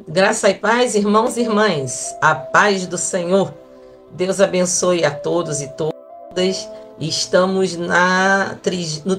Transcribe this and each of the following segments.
Graça e paz, irmãos e irmãs, a paz do Senhor. Deus abençoe a todos e todas. Estamos no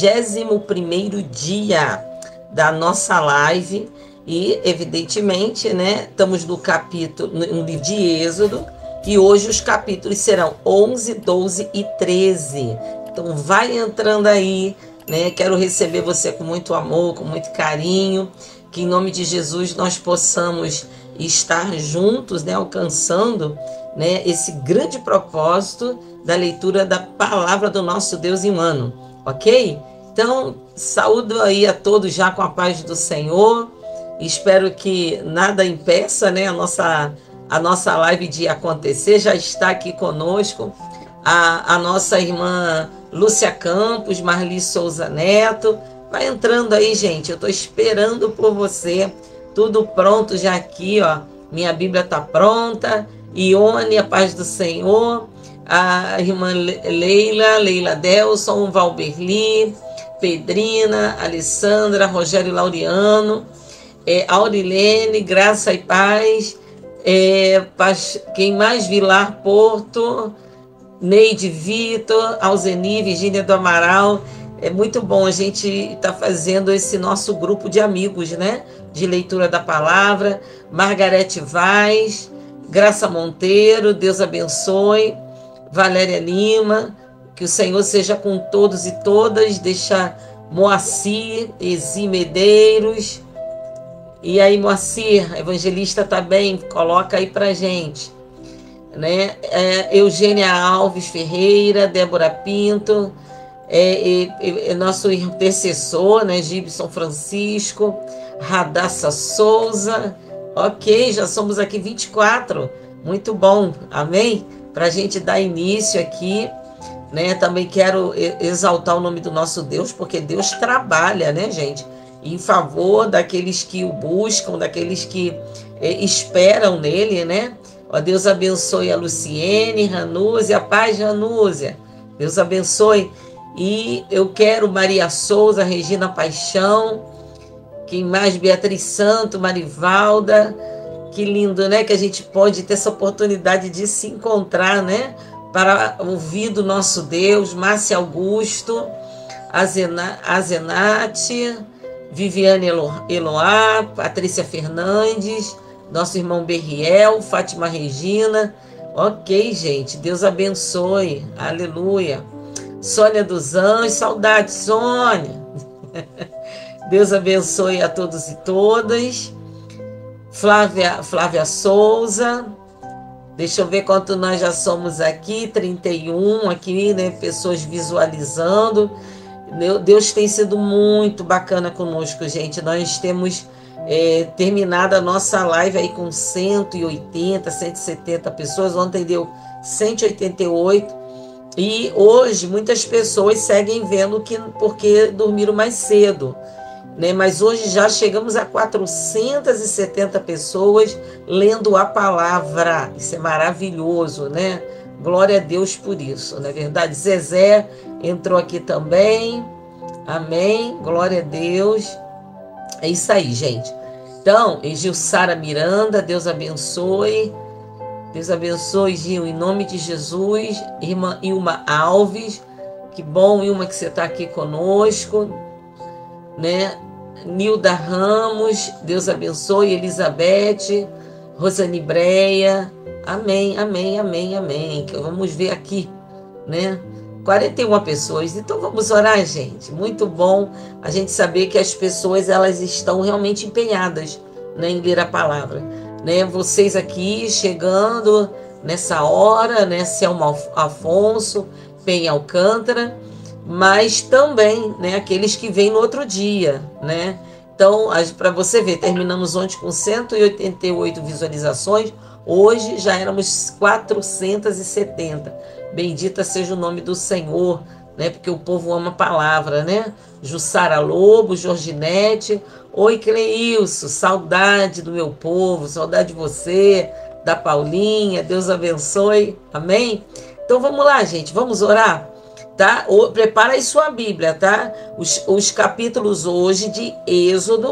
31º dia da nossa live e, evidentemente, né, estamos no livro de Êxodo e hoje os capítulos serão 11, 12 e 13. Então vai entrando aí, né? Quero receber você com muito amor, com muito carinho. Que em nome de Jesus nós possamos estar juntos, né, alcançando, né, esse grande propósito da leitura da palavra do nosso Deus em um ano, ok? Então, saúdo aí a todos já com a paz do Senhor. Espero que nada impeça, né, a nossa live de acontecer. Já está aqui conosco a nossa irmã Lúcia Campos, Marli Souza Neto. Vai entrando aí, gente. Eu tô esperando por você. Tudo pronto já aqui, ó. Minha Bíblia tá pronta. Ione, a paz do Senhor. A irmã Leila Delson, Valberli, Pedrina, Alessandra, Rogério Laureano, Aurilene, Graça e Paz. Quem mais? Vilar Porto, Neide Vitor, Alzeni, Virgínia do Amaral. É muito bom a gente estar fazendo esse nosso grupo de amigos, né? De leitura da palavra. Margarete Vaz, Graça Monteiro, Deus abençoe. Valéria Lima, que o Senhor seja com todos e todas. Deixa Moacir, Ezi Medeiros. E aí, Moacir, evangelista também, coloca aí pra gente. Né? Eugênia Alves Ferreira, Débora Pinto. Nosso intercessor, né, Gibson Francisco, Radassa Souza. Ok, já somos aqui 24, muito bom, amém? Para a gente dar início aqui, né? Também quero exaltar o nome do nosso Deus, porque Deus trabalha, né, gente, em favor daqueles que o buscam, daqueles que esperam nele, né? Ó, Deus abençoe a Luciene, Ranúzia, a paz, Ranúzia, Deus abençoe. E eu quero Maria Souza, Regina Paixão, quem mais? Beatriz Santo, Marivalda. Que lindo, né? Que a gente pode ter essa oportunidade de se encontrar, né? Para ouvir do nosso Deus. Márcia Augusto, Azenate, Viviane Eloá, Patrícia Fernandes, nosso irmão Berriel, Fátima Regina. Ok, gente. Deus abençoe. Aleluia. Sônia dos Anjos, saudade, Sônia. Deus abençoe a todos e todas. Flávia Souza. Deixa eu ver quanto nós já somos aqui. 31 aqui, né? Pessoas visualizando. Deus tem sido muito bacana conosco, gente. Nós temos terminado a nossa live aí com 180, 170 pessoas. Ontem deu 188. E hoje muitas pessoas seguem vendo porque dormiram mais cedo, né? Mas hoje já chegamos a 470 pessoas lendo a palavra. Isso é maravilhoso, né? Glória a Deus por isso, não é verdade? Zezé entrou aqui também. Amém. Glória a Deus. É isso aí, gente. Então, Gilsara Miranda, Deus abençoe. Deus abençoe, Gil, em nome de Jesus. Irmã Ilma Alves, que bom, Ilma, que você está aqui conosco, né? Nilda Ramos, Deus abençoe. Elizabeth, Rosane Breia, amém, amém, amém, amém. Vamos ver aqui, né? 41 pessoas, então vamos orar, gente. Muito bom a gente saber que as pessoas, elas estão realmente empenhadas, né, em ler a palavra. Né, vocês aqui chegando nessa hora, né, Selma Afonso, Penha Alcântara, mas também, né, aqueles que vêm no outro dia, né? Então, para você ver, terminamos ontem com 188 visualizações, hoje já éramos 470. Bendita seja o nome do Senhor, né? Porque o povo ama a palavra, né? Jussara Lobo, Jorginete. Oi, Cleilson, saudade do meu povo, saudade de você, da Paulinha, Deus abençoe, amém? Então vamos lá, gente, vamos orar, tá? Prepara aí sua Bíblia, tá? Os capítulos hoje de Êxodo,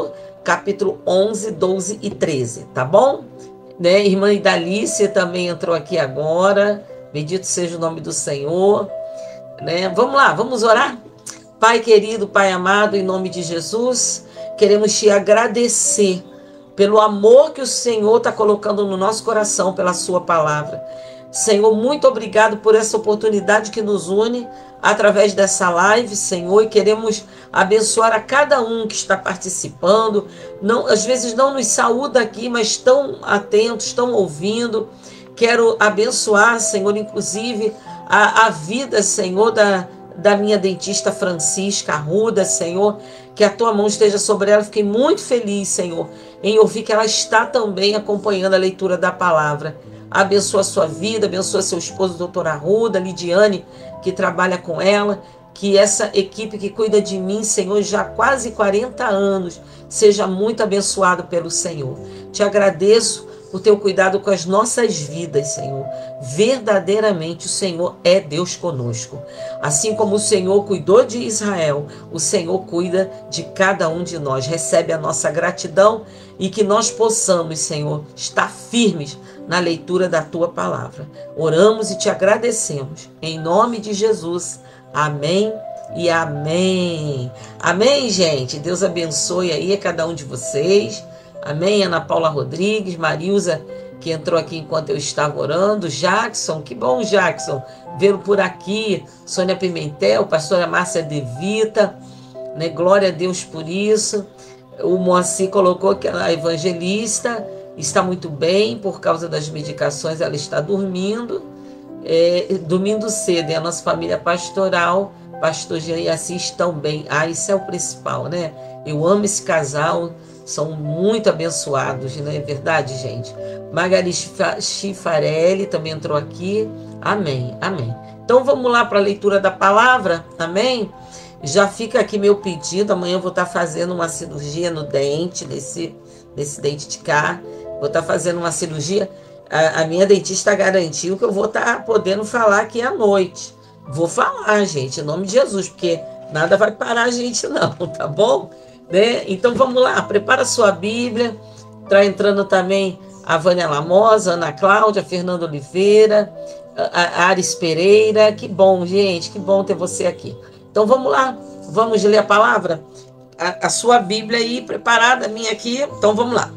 capítulo 11, 12 e 13, tá bom? Né? Irmã Idalícia também entrou aqui agora. Bendito seja o nome do Senhor. Né? Vamos lá, vamos orar? Pai querido, Pai amado, em nome de Jesus, queremos te agradecer pelo amor que o Senhor está colocando no nosso coração pela sua palavra. Senhor, muito obrigado por essa oportunidade que nos une através dessa live, Senhor, e queremos abençoar a cada um que está participando. Não, às vezes não nos saúda aqui, mas estão atentos, estão ouvindo. Quero abençoar, Senhor, inclusive a vida, Senhor, da minha dentista Francisca Arruda, Senhor, que a tua mão esteja sobre ela. Fiquei muito feliz, Senhor, em ouvir que ela está também acompanhando a leitura da palavra. Abençoa a sua vida, abençoa seu esposo, doutor Arruda, Lidiane, que trabalha com ela, que essa equipe que cuida de mim, Senhor, já há quase 40 anos, seja muito abençoado pelo Senhor. Te agradeço por teu cuidado com as nossas vidas, Senhor. Verdadeiramente o Senhor é Deus conosco. Assim como o Senhor cuidou de Israel, o Senhor cuida de cada um de nós. Recebe a nossa gratidão e que nós possamos, Senhor, estar firmes na leitura da tua palavra. Oramos e te agradecemos. Em nome de Jesus. Amém e amém. Amém, gente. Deus abençoe aí a cada um de vocês. Amém. Ana Paula Rodrigues, Marilza, que entrou aqui enquanto eu estava orando. Jackson, que bom, Jackson, vê-lo por aqui. Sônia Pimentel, pastora Márcia De Vita, né? Glória a Deus por isso. O Moacir colocou que a evangelista está muito bem por causa das medicações, ela está dormindo, dormindo cedo. E a nossa família pastoral, pastor Jean e Assis, estão bem. Isso é o principal, né? Eu amo esse casal, são muito abençoados, não é verdade, gente? Magali Chifarelli também entrou aqui. Amém, amém. Então vamos lá para a leitura da palavra, amém? Já fica aqui meu pedido, amanhã eu vou estar fazendo uma cirurgia no dente, nesse dente de cá. Vou estar fazendo uma cirurgia. A minha dentista garantiu que eu vou estar podendo falar aqui à noite. Vou falar, gente, em nome de Jesus, porque nada vai parar a gente não, tá bom? Né? Então vamos lá, prepara a sua Bíblia. Está entrando também a Vânia Lamosa, Ana Cláudia, Fernando Oliveira, a Ares Pereira. Que bom, gente, que bom ter você aqui. Então vamos lá, vamos ler a palavra? A sua Bíblia aí preparada, a minha aqui, então vamos lá.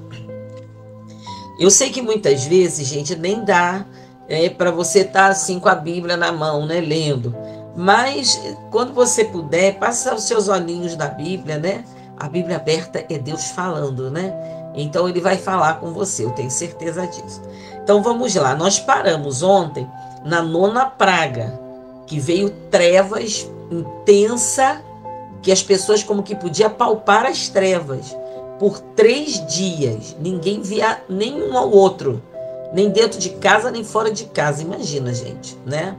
Eu sei que muitas vezes, gente, nem dá para você estar assim com a Bíblia na mão, né, lendo. Mas quando você puder, passa os seus olhinhos na Bíblia, né? A Bíblia aberta é Deus falando, né? Então ele vai falar com você, eu tenho certeza disso. Então vamos lá, nós paramos ontem na 9ª praga, que veio trevas intensa, que as pessoas como que podiam palpar as trevas. Por 3 dias, ninguém via nenhum ao outro, nem dentro de casa, nem fora de casa. Imagina, gente, né?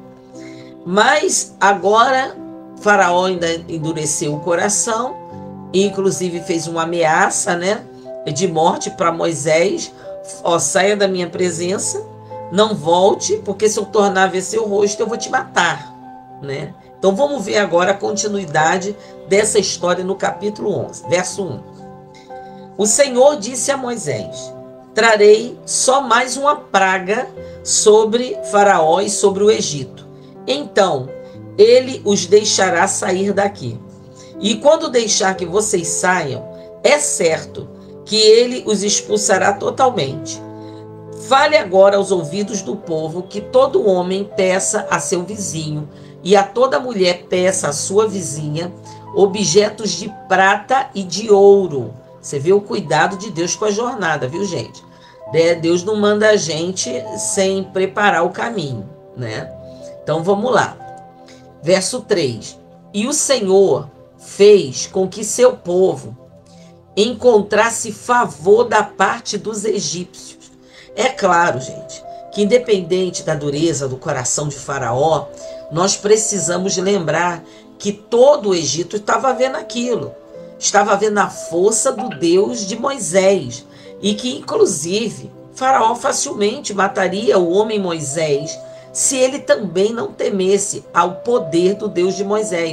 Mas agora, Faraó ainda endureceu o coração, inclusive fez uma ameaça, né, de morte para Moisés. Ó, saia da minha presença, não volte, porque se eu tornar a ver seu rosto, eu vou te matar, né? Então vamos ver agora a continuidade dessa história no capítulo 11, verso 1. O Senhor disse a Moisés: trarei só mais uma praga sobre Faraó e sobre o Egito. Então ele os deixará sair daqui. E quando deixar que vocês saiam, é certo que ele os expulsará totalmente. Fale agora aos ouvidos do povo que todo homem peça a seu vizinho e a toda mulher peça à sua vizinha objetos de prata e de ouro. Você vê o cuidado de Deus com a jornada, viu, gente? Deus não manda a gente sem preparar o caminho, né? Então vamos lá. Verso 3. E o Senhor fez com que seu povo encontrasse favor da parte dos egípcios. É claro, gente, que independente da dureza do coração de Faraó, nós precisamos lembrar que todo o Egito estava vendo aquilo. Estava vendo a força do Deus de Moisés. E que, inclusive, Faraó facilmente mataria o homem Moisés se ele também não temesse ao poder do Deus de Moisés.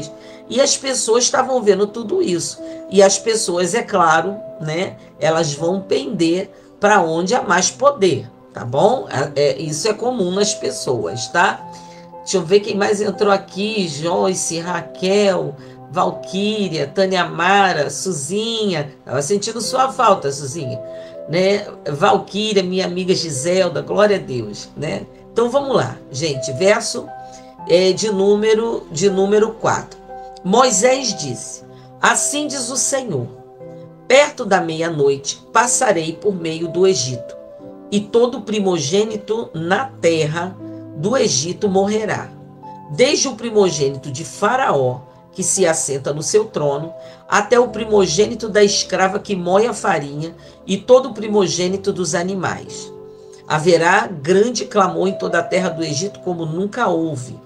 E as pessoas estavam vendo tudo isso. E as pessoas, é claro, né, elas vão pender para onde há mais poder, tá bom? Isso é comum nas pessoas, tá? Deixa eu ver quem mais entrou aqui. Joyce, Raquel, Valquíria, Tânia Mara, Suzinha. Estava sentindo sua falta, Suzinha. Né? Valquíria, minha amiga Giselda, glória a Deus. Né? Então vamos lá, gente. Verso de número 4. Moisés disse: assim diz o Senhor, perto da meia-noite passarei por meio do Egito, e todo primogênito na terra do Egito morrerá, desde o primogênito de Faraó, que se assenta no seu trono, até o primogênito da escrava que moe a farinha, e todo o primogênito dos animais. Haverá grande clamor em toda a terra do Egito, como nunca houve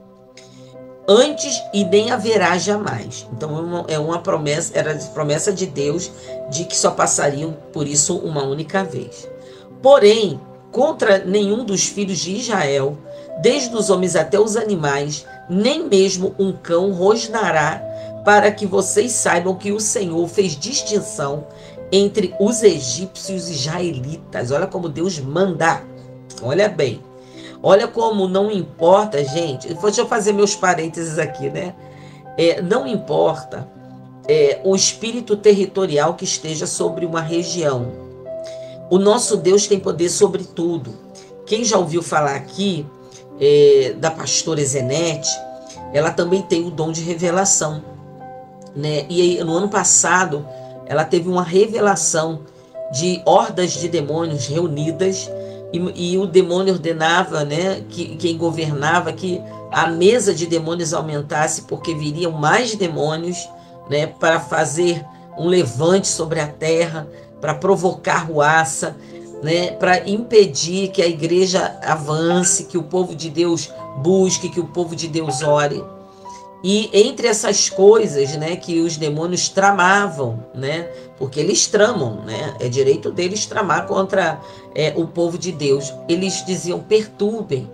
antes, e nem haverá jamais. Então é uma promessa, era a promessa de Deus de que só passariam por isso uma única vez. Porém, contra nenhum dos filhos de Israel, desde os homens até os animais, nem mesmo um cão rosnará, para que vocês saibam que o Senhor fez distinção entre os egípcios e os israelitas. Olha como Deus manda. Olha bem. Olha como não importa, gente. Deixa eu fazer meus parênteses aqui, né? Não importa o espírito territorial que esteja sobre uma região. O nosso Deus tem poder sobre tudo. Quem já ouviu falar aqui da pastora Zenete, ela também tem o dom de revelação, né? E no ano passado, ela teve uma revelação de hordas de demônios reunidas, e o demônio ordenava, né, que quem governava, que a mesa de demônios aumentasse, porque viriam mais demônios, né, para fazer um levante sobre a terra, para provocar ruaça, né, para impedir que a igreja avance, que o povo de Deus busque, que o povo de Deus ore. E entre essas coisas, né, que os demônios tramavam, né, porque eles tramam, né, é direito deles tramar contra o povo de Deus. Eles diziam: perturbem,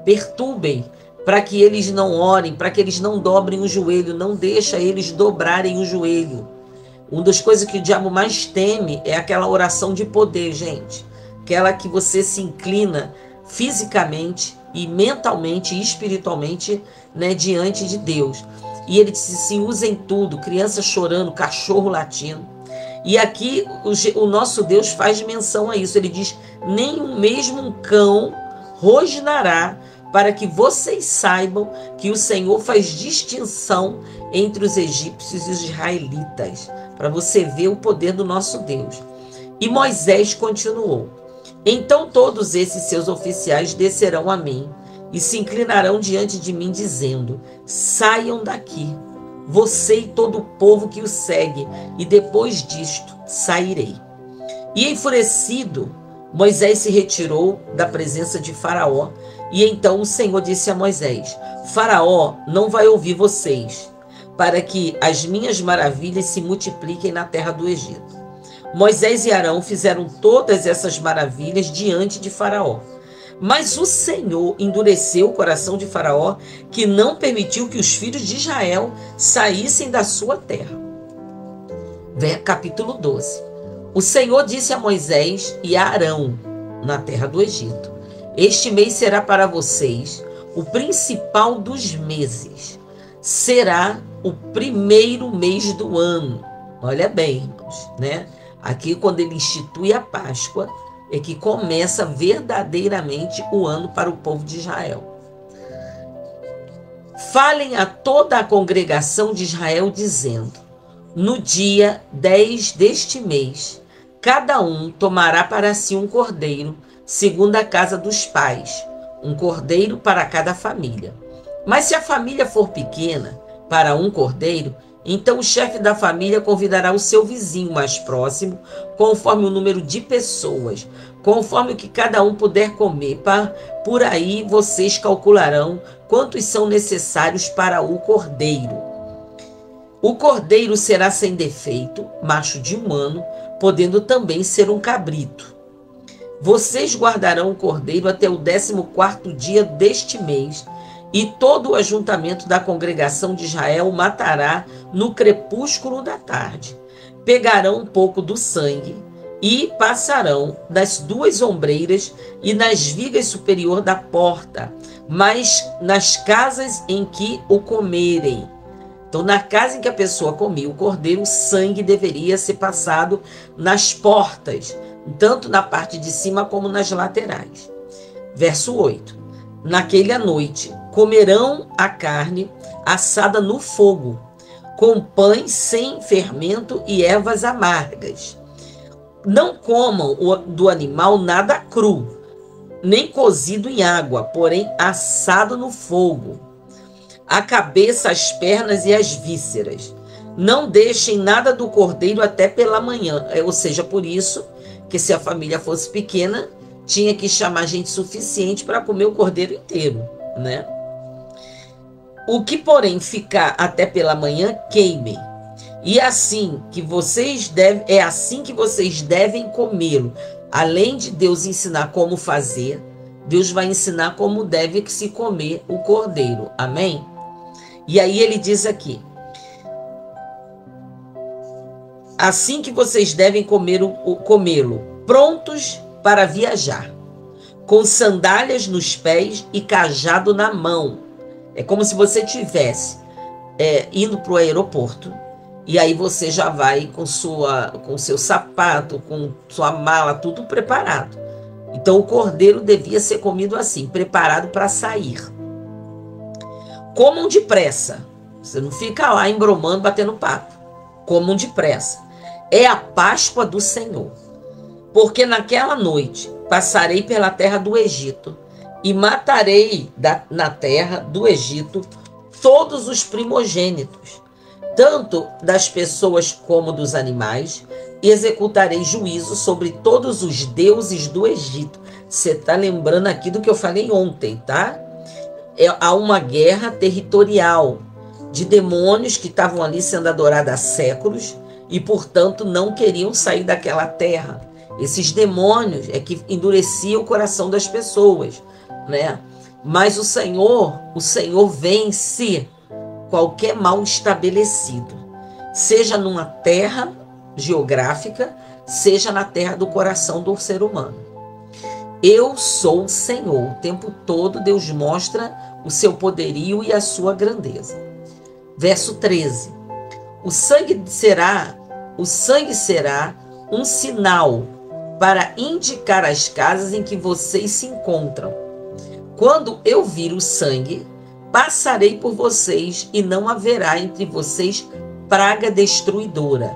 para que eles não orem, para que eles não dobrem o joelho, não deixa eles dobrarem o joelho. Uma das coisas que o diabo mais teme é aquela oração de poder, gente. Aquela que você se inclina fisicamente e mentalmente e espiritualmente, né, diante de Deus. E ele disse: se usa em tudo, criança chorando, cachorro latindo. E aqui o nosso Deus faz menção a isso. Ele diz: nem mesmo um cão rosnará, para que vocês saibam que o Senhor faz distinção entre os egípcios e os israelitas, para você ver o poder do nosso Deus. E Moisés continuou: então todos esses seus oficiais descerão a mim e se inclinarão diante de mim, dizendo: saiam daqui, você e todo o povo que o segue, e depois disto sairei. E enfurecido, Moisés se retirou da presença de Faraó, e então o Senhor disse a Moisés: Faraó não vai ouvir vocês, para que as minhas maravilhas se multipliquem na terra do Egito. Moisés e Arão fizeram todas essas maravilhas diante de Faraó. Mas o Senhor endureceu o coração de Faraó, que não permitiu que os filhos de Israel saíssem da sua terra. Capítulo 12. O Senhor disse a Moisés e a Arão, na terra do Egito: este mês será para vocês o principal dos meses. Será o primeiro mês do ano. Olha bem, irmãos, né? Aqui, quando ele institui a Páscoa, é que começa verdadeiramente o ano para o povo de Israel. Falem a toda a congregação de Israel, dizendo: no dia 10 deste mês, cada um tomará para si um cordeiro, segundo a casa dos pais, um cordeiro para cada família. Mas se a família for pequena, para um cordeiro, então o chefe da família convidará o seu vizinho mais próximo, conforme o número de pessoas, conforme o que cada um puder comer. Por aí vocês calcularão quantos são necessários para o cordeiro. O cordeiro será sem defeito, macho de 1 ano, podendo também ser um cabrito. Vocês guardarão o cordeiro até o 14º dia deste mês, e todo o ajuntamento da congregação de Israel o matará no crepúsculo da tarde. Pegarão um pouco do sangue e passarão das duas ombreiras e nas vigas superior da porta, mas nas casas em que o comerem. Então, na casa em que a pessoa comia o cordeiro, o sangue deveria ser passado nas portas, tanto na parte de cima como nas laterais. Verso 8. Naquela noite comerão a carne assada no fogo, com pães sem fermento e ervas amargas. Não comam do animal nada cru, nem cozido em água, porém assado no fogo. A cabeça, as pernas e as vísceras. Não deixem nada do cordeiro até pela manhã. Ou seja, por isso que se a família fosse pequena, tinha que chamar gente suficiente para comer o cordeiro inteiro, né? O que, porém, ficar até pela manhã, queimem. E é assim que vocês devem comê-lo. Além de Deus ensinar como fazer, Deus vai ensinar como deve se comer o cordeiro. Amém? E aí ele diz aqui: assim que vocês devem comê-lo, prontos para viajar, com sandálias nos pés e cajado na mão. É como se você tivesse indo para o aeroporto, e aí você já vai com seu sapato, com sua mala, tudo preparado. Então o cordeiro devia ser comido assim, preparado para sair. Comam depressa. Você não fica lá embromando, batendo papo. Comam depressa. É a Páscoa do Senhor. Porque naquela noite passarei pela terra do Egito e matarei na terra do Egito todos os primogênitos, tanto das pessoas como dos animais, e executarei juízo sobre todos os deuses do Egito. Você está lembrando aqui do que eu falei ontem, tá? Há uma guerra territorial de demônios que estavam ali sendo adorados há séculos e, portanto, não queriam sair daquela terra. Esses demônios é que endureciam o coração das pessoas, né? Mas o Senhor vence qualquer mal estabelecido, seja numa terra geográfica, seja na terra do coração do ser humano. Eu sou o Senhor. O tempo todo Deus mostra o seu poderio e a sua grandeza. Verso 13. O sangue será um sinal para indicar as casas em que vocês se encontram. Quando eu vir o sangue, passarei por vocês e não haverá entre vocês praga destruidora.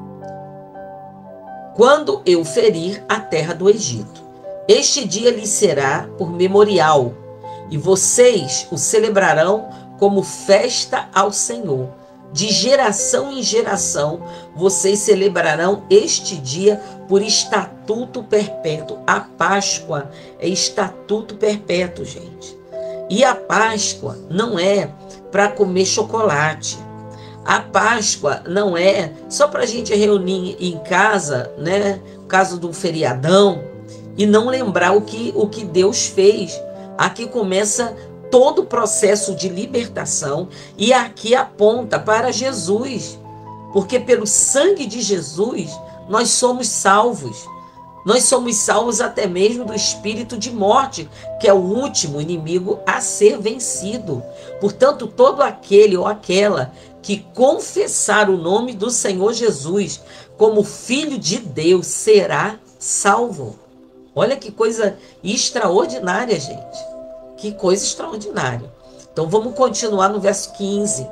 Quando eu ferir a terra do Egito, este dia lhes será por memorial, e vocês o celebrarão como festa ao Senhor. De geração em geração, vocês celebrarão este dia por estatuto perpétuo. A Páscoa é estatuto perpétuo, gente. E a Páscoa não é para comer chocolate. A Páscoa não é só para a gente reunir em casa, né? No caso do feriadão, e não lembrar o que Deus fez. Aqui começa todo o processo de libertação e aqui aponta para Jesus, porque pelo sangue de Jesus nós somos salvos. Nós somos salvos até mesmo do espírito de morte, que é o último inimigo a ser vencido. Portanto, todo aquele ou aquela que confessar o nome do Senhor Jesus como Filho de Deus será salvo. Olha que coisa extraordinária, gente. Que coisa extraordinária. Então vamos continuar no verso 15.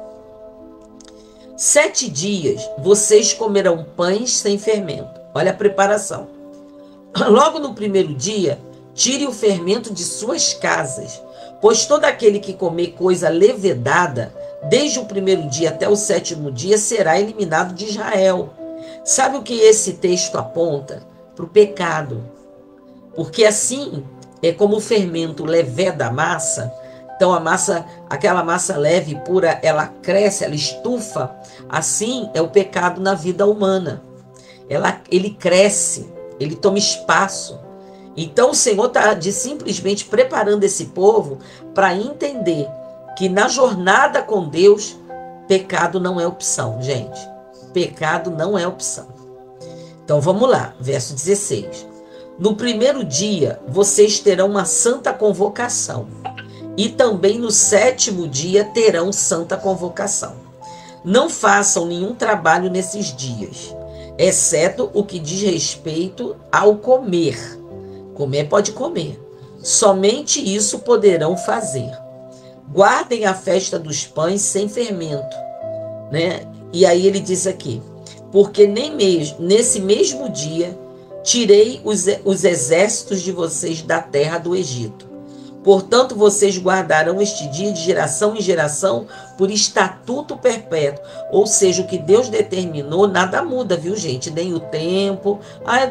7 dias vocês comerão pães sem fermento. Olha a preparação. Logo no primeiro dia, tire o fermento de suas casas, pois todo aquele que comer coisa levedada, desde o primeiro dia até o 7º dia, será eliminado de Israel. Sabe o que esse texto aponta? Para o pecado. Porque assim é como o fermento leveda a massa. Então a massa, aquela massa leve e pura, ela cresce, ela estufa. Assim é o pecado na vida humana. Ele cresce, ele toma espaço. Então o Senhor está simplesmente preparando esse povo para entender que na jornada com Deus, pecado não é opção, gente. Pecado não é opção. Então vamos lá, verso 16. No primeiro dia, vocês terão uma santa convocação. E também no sétimo dia terão santa convocação. Não façam nenhum trabalho nesses dias, exceto o que diz respeito ao comer. Comer pode comer. Somente isso poderão fazer. Guardem a festa dos pães sem fermento, né? E aí ele diz aqui, porque nem mesmo nesse mesmo dia tirei os exércitos de vocês da terra do Egito. Portanto, vocês guardarão este dia de geração em geração por estatuto perpétuo. Ou seja, o que Deus determinou, nada muda, viu, gente? Nem o tempo. É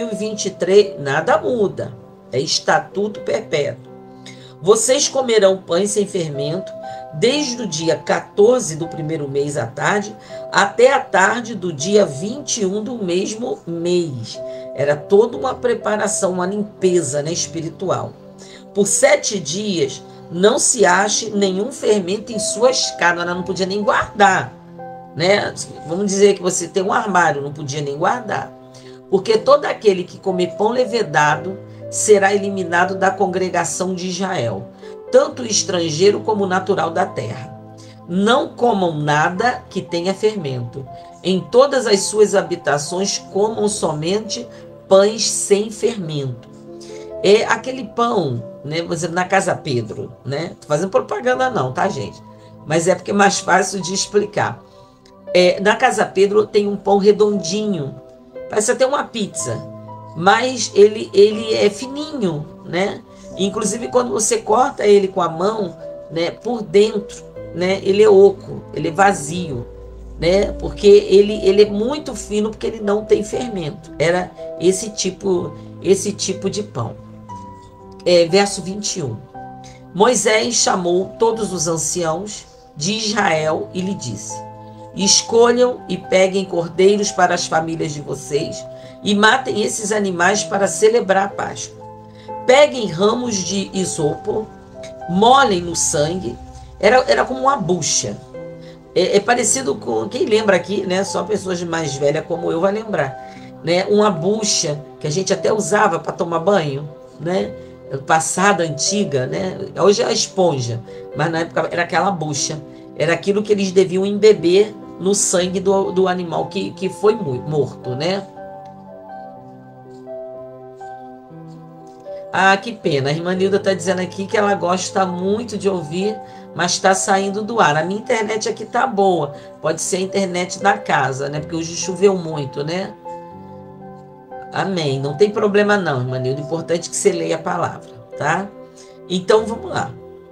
2023, nada muda. É estatuto perpétuo. Vocês comerão pães sem fermento, desde o dia 14 do primeiro mês à tarde, até a tarde do dia 21 do mesmo mês. Era toda uma preparação, uma limpeza, né, espiritual. Por 7 dias, não se ache nenhum fermento em suas casas. Ela não podia nem guardar, né? Vamos dizer que você tem um armário, não podia nem guardar. Porque todo aquele que comer pão levedado será eliminado da congregação de Israel, tanto o estrangeiro como o natural da terra. Não comam nada que tenha fermento. Em todas as suas habitações comam somente pães sem fermento. É aquele pão, né? Você na Casa Pedro, né? Tô fazendo propaganda não, tá, gente? Mas é porque é mais fácil de explicar. Na Casa Pedro tem um pão redondinho, parece até uma pizza, mas ele é fininho, né? Inclusive quando você corta ele com a mão, né? Por dentro, né? Ele é oco, ele é vazio, né? Porque ele é muito fino, porque ele não tem fermento. Era esse tipo de pão. Verso 21. Moisés chamou todos os anciãos de Israel e lhe disse: escolham e peguem cordeiros para as famílias de vocês e matem esses animais para celebrar a Páscoa. Peguem ramos de isopo, molhem no sangue. Era como uma bucha. É parecido com, quem lembra aqui, né? Só pessoas mais velhas como eu vai lembrar, né? Uma bucha que a gente até usava para tomar banho, né? Passada, antiga, né? Hoje é a esponja, mas na época era aquela bucha. Era aquilo que eles deviam embeber no sangue do animal que foi morto, né? Ah, que pena. A irmã Nilda está dizendo aqui que ela gosta muito de ouvir, mas está saindo do ar. A minha internet aqui tá boa. Pode ser a internet da casa, né? Porque hoje choveu muito, né? Amém. Não tem problema não, irmã Nilda. O importante é que você leia a palavra, tá? Então, vamos lá.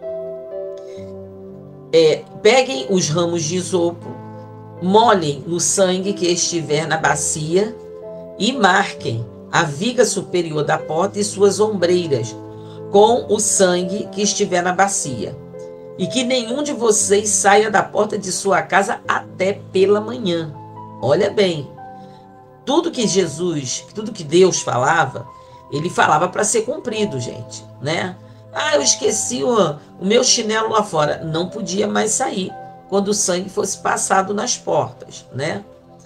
Peguem os ramos de isopo, molhem no sangue que estiver na bacia e marquem a viga superior da porta e suas ombreiras com o sangue que estiver na bacia. E que nenhum de vocês saia da porta de sua casa até pela manhã. Olha bem. Tudo que Deus falava, ele falava para ser cumprido, gente, né? Ah, eu esqueci o meu chinelo lá fora. Não podia mais sair quando o sangue fosse passado nas portas, né?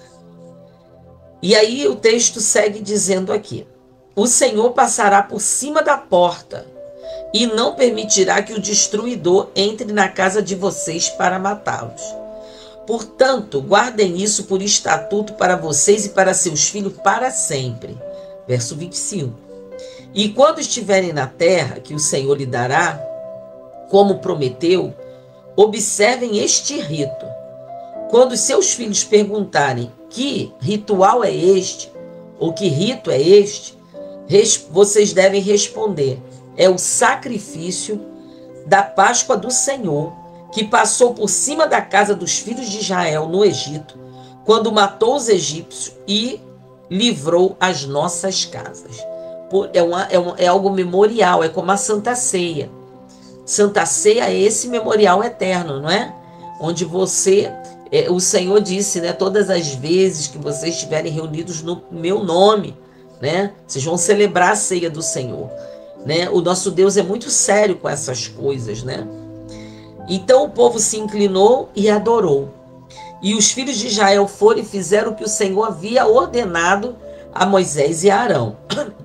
E aí o texto segue dizendo aqui: o Senhor passará por cima da porta e não permitirá que o destruidor entre na casa de vocês para matá-los. Portanto, guardem isso por estatuto para vocês e para seus filhos para sempre. Verso 25. E quando estiverem na terra que o Senhor lhe dará, como prometeu, observem este rito. Quando seus filhos perguntarem que ritual é este, ou que rito é este, vocês devem responder: é o sacrifício da Páscoa do Senhor, que passou por cima da casa dos filhos de Israel no Egito, quando matou os egípcios e livrou as nossas casas. É algo memorial, é como a Santa Ceia. Santa Ceia é esse memorial eterno, não é? Onde o Senhor disse, né, todas as vezes que vocês estiverem reunidos no meu nome, né, vocês vão celebrar a ceia do Senhor, né? O nosso Deus é muito sério com essas coisas, né? Então o povo se inclinou e adorou. E os filhos de Israel foram e fizeram o que o Senhor havia ordenado a Moisés e a Arão.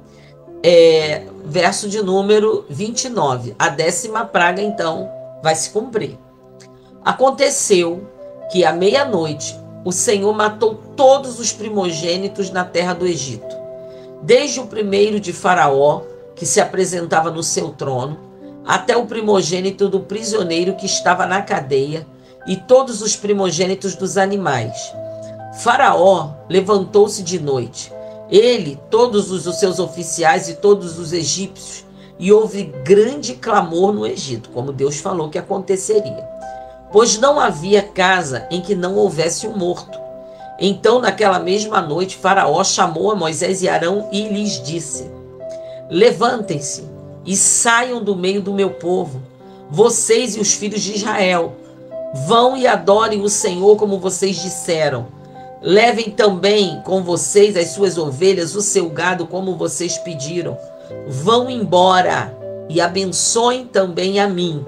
Verso de número 29. A 10ª praga, então, vai se cumprir. Aconteceu que à meia-noite o Senhor matou todos os primogênitos na terra do Egito, desde o primeiro de Faraó, que se apresentava no seu trono, até o primogênito do prisioneiro que estava na cadeia, e todos os primogênitos dos animais. Faraó levantou-se de noite, ele, todos os seus oficiais e todos os egípcios, e houve grande clamor no Egito, como Deus falou que aconteceria, pois não havia casa em que não houvesse um morto. Então, naquela mesma noite, Faraó chamou a Moisés e Arão e lhes disse: levantem-se e saiam do meio do meu povo, vocês e os filhos de Israel. Vão e adorem o Senhor como vocês disseram. Levem também com vocês as suas ovelhas, o seu gado, como vocês pediram. Vão embora e abençoem também a mim.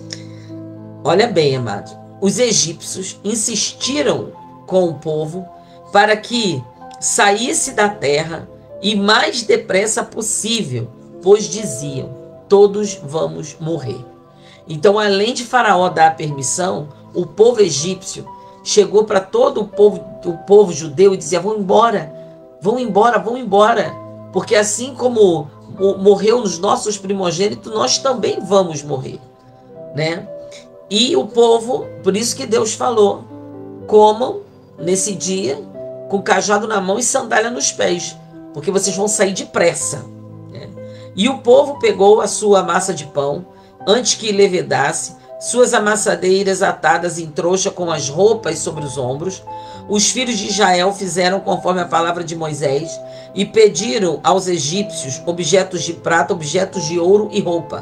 Olha bem, amados. Os egípcios insistiram com o povo para que saísse da terra e mais depressa possível, pois diziam: todos vamos morrer. Então, além de Faraó dar a permissão, o povo egípcio chegou para todo o povo judeu e dizia: vão embora, vão embora, vão embora, porque assim como morreu os nossos primogênitos, nós também vamos morrer, né? E o povo, por isso que Deus falou: comam nesse dia com cajado na mão e sandália nos pés, porque vocês vão sair depressa, né? E o povo pegou a sua massa de pão, antes que levedasse, suas amassadeiras atadas em trouxa com as roupas sobre os ombros. Os filhos de Israel fizeram conforme a palavra de Moisés e pediram aos egípcios objetos de prata, objetos de ouro e roupa.